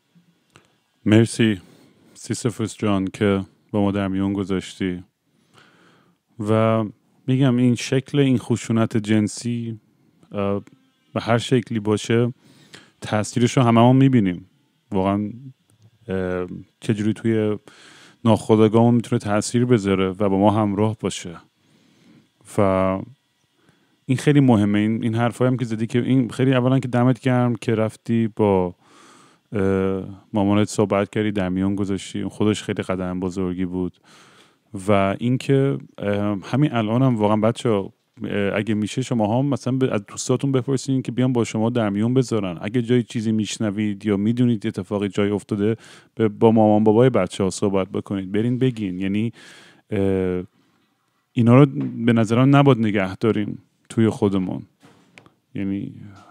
مرسی سیسفوس جان که با ما در میون گذاشتی و میگم این شکل این خشونت جنسی به هر شکلی باشه تاثیرش رو هممون میبینیم واقعا چجوری توی ناخودآگاهمون میتونه تاثیر بذاره و با ما همراه باشه و این خیلی مهمه. این این حرفایی هم که زدی که این خیلی اولا که دمت گرم که رفتی با مامانت صحبت کردی در میون گذاشتی، خودش خیلی قدم بزرگی بود و اینکه همین الان هم واقعا بچه‌ها اگه میشه شما هم مثلا از دوستاتون بپرسین که بیان با شما در میون بذارن، اگه جای چیزی میشنوید یا میدونید اتفاقی جای افتاده با مامان بابای بچه‌ها صحبت بکنید، برین بگین. یعنی اینا رو به نظرم نباید نگه داریم توی خودمون. یعنی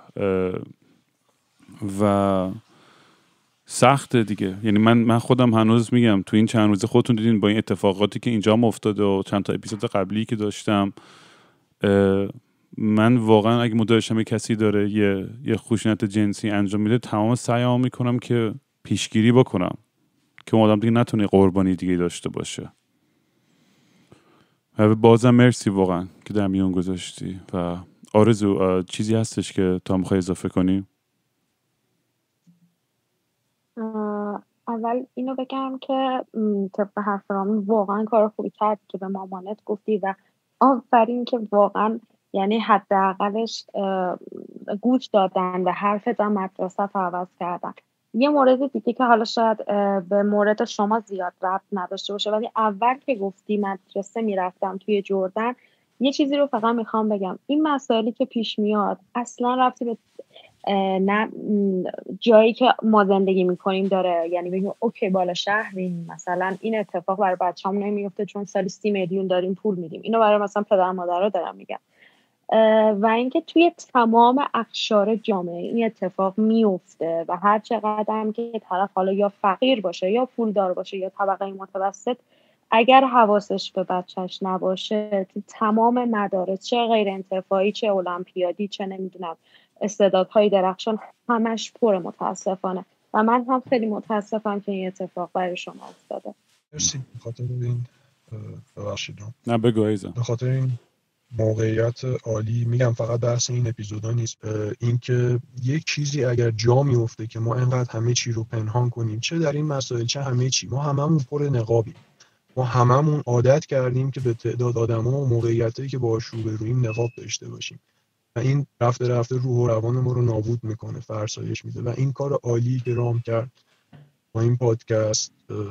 و سخته دیگه. یعنی من من خودم هنوز میگم تو این چند روز خودتون دیدین با این اتفاقاتی که اینجا افتاده و چند تا اپیزود قبلی که داشتم من واقعا اگه مدارشم کسی داره یه یه خشونت جنسی انجام میده تمام سعیام میکنم که پیشگیری بکنم که اون آدم دیگه نتونه قربانی دیگه داشته باشه. و بازم مرسی واقعا که در میون گذاشتی. و آرزو چیزی هستش که تا میخوای اضافه کنی؟ اول اینو بگم که طبق حرف رامی واقعا کار خوبی کرد که به مامانت گفتی و آفرین که واقعا یعنی حداقلش گوش دادن و حرفت و مدرسه رو عوض کردن. یه مورد دیگه که حالا شاید به مورد شما زیاد ربط نداشته باشه ولی اول که گفتی مدرسه میرفتم توی جردن یه چیزی رو فقط میخوام بگم. این مسائلی که پیش میاد اصلا ربطی به نه جایی که ما زندگی میکنیم داره. یعنی بگیم اوکی بالا شهریم مثلا این اتفاق برای بچه‌مون نمیفته چون سالی سی میلیون داریم پول میدیم. اینو برای مثلا پدر مادرها دارم میگم. و اینکه توی تمام اقشار جامعه این اتفاق میفته و هر چقدر هم که طرف حالا یا فقیر باشه یا پولدار باشه یا طبقه متوسط اگر حواسش به بچهش نباشه تو تمام مدارس چه غیر انتفاعی چه المپیادی چه نمیدونم استعدادهای درخشان همش پر متاسفانه و من هم خیلی متاسفم که این اتفاق برای شما افتاده. مرسی به خاطر این ببخشید نه بگو ایزا به خاطر این موقعیت عالی. میگم فقط بحث این اپیزودا نیست، این که یک چیزی اگر جا میفته که ما انقدر همه چی رو پنهان کنیم چه در این مسائل چه همه چی، ما هممون پر نقابیم، ما هممون عادت کردیم که به تعداد آدما و موقعیتایی که باهاش روبرویم نقاب داشته باشیم و این رفته رفته روح و روان ما رو نابود میکنه، فرسایش میده. و این کار عالی که رام کرد با این پادکست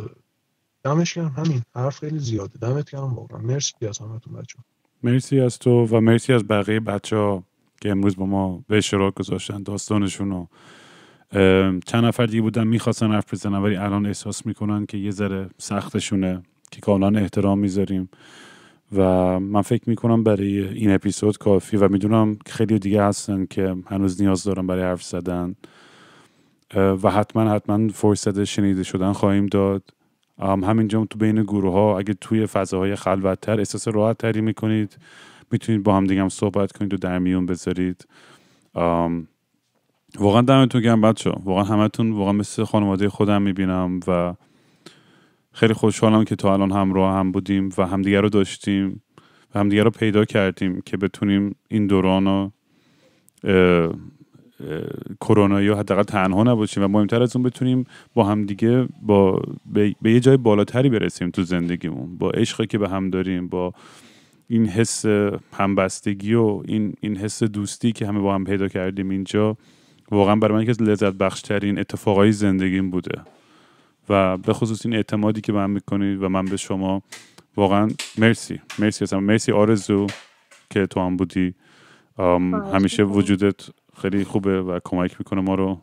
دمش گرم. همین حرف خیلی زیاده، دمت گرم واقعا. مرسی از همتون بچه‌ها. مرسی از تو و مرسی از بقیه بچه‌ها که امروز با ما به اشتراک گذاشتن داستانشون رو. چند نفر دیگه بودن میخواستن حرف بزنن ولی الان احساس میکنن که یه ذره سختشونه که کاملا احترام میذاریم و من فکر میکنم برای این اپیزود کافی و میدونم خیلی دیگه هستن که هنوز نیاز دارن برای حرف زدن و حتما حتما فرصت شنیده شدن خواهیم داد. همینجا تو بین گروه ها اگه توی فضاهای خلوت‌تر احساس راحت تری میکنید میتونید با هم دیگه هم صحبت کنید و در میون بذارید. واقعا دمتون گرم بچه‌ها، واقعا همتون واقعا مثل خانواده خودم میبینم و خیلی خوشحالم که تا الان همراه هم بودیم و همدیگه رو داشتیم و همدیگه رو پیدا کردیم که بتونیم این دوران رو کرونایی و حداقل تنها نباشیم و مهمتر از اون بتونیم با همدیگه با به, به یه جای بالاتری برسیم تو زندگیمون، با عشقی که به هم داریم، با این حس همبستگی و این این حس دوستی که همه با هم پیدا کردیم اینجا. واقعا برای من یکی از لذت بخشترین اتفاقای زندگیم بوده و به خصوص این اعتمادی که به من میکنید و من به شما واقعا مرسی. مرسی اصلا مرسی آرزو که تو هم بودی. همیشه وجودت خیلی خوبه و کمک میکنه ما رو.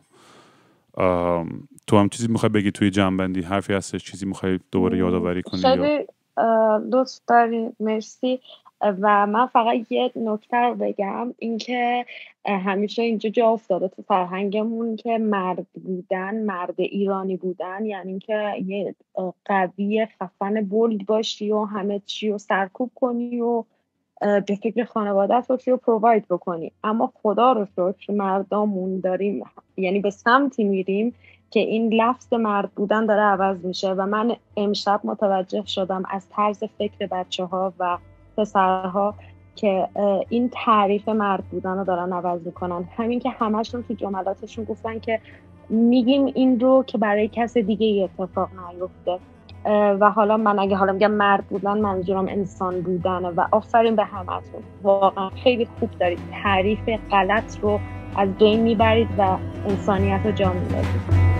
تو هم چیزی میخوای بگی توی جمع‌بندی؟ حرفی هستش چیزی میخوای دوباره یادآوری کنی؟ خیلی دوست داری، مرسی. و من فقط یه نکته رو بگم، اینکه همیشه اینجا جا افتاده تو فرهنگمون که مرد بودن، مرد ایرانی بودن یعنی که یه قوی خفن بولد باشی و همه چی رو سرکوب کنی و به فکر خانوادت رو رو پروواید بکنی. اما خدا رو شکر مردامون داریم یعنی به سمتی میریم که این لفظ مرد بودن داره عوض میشه و من امشب متوجه شدم از طرز فکر بچه ها و پسرها که این تعریف مرد بودن رو دارن عوض میکنن. همین که همشون تو جملاتشون گفتن که میگیم این رو که برای کس دیگه ای اتفاق نیفته و حالا من اگه حالا میگم مرد بودن منظورم انسان بودنه و آفرین به همتون، واقعا خیلی خوب دارید تعریف غلط رو از بین میبرید و انسانیت رو جا میدید.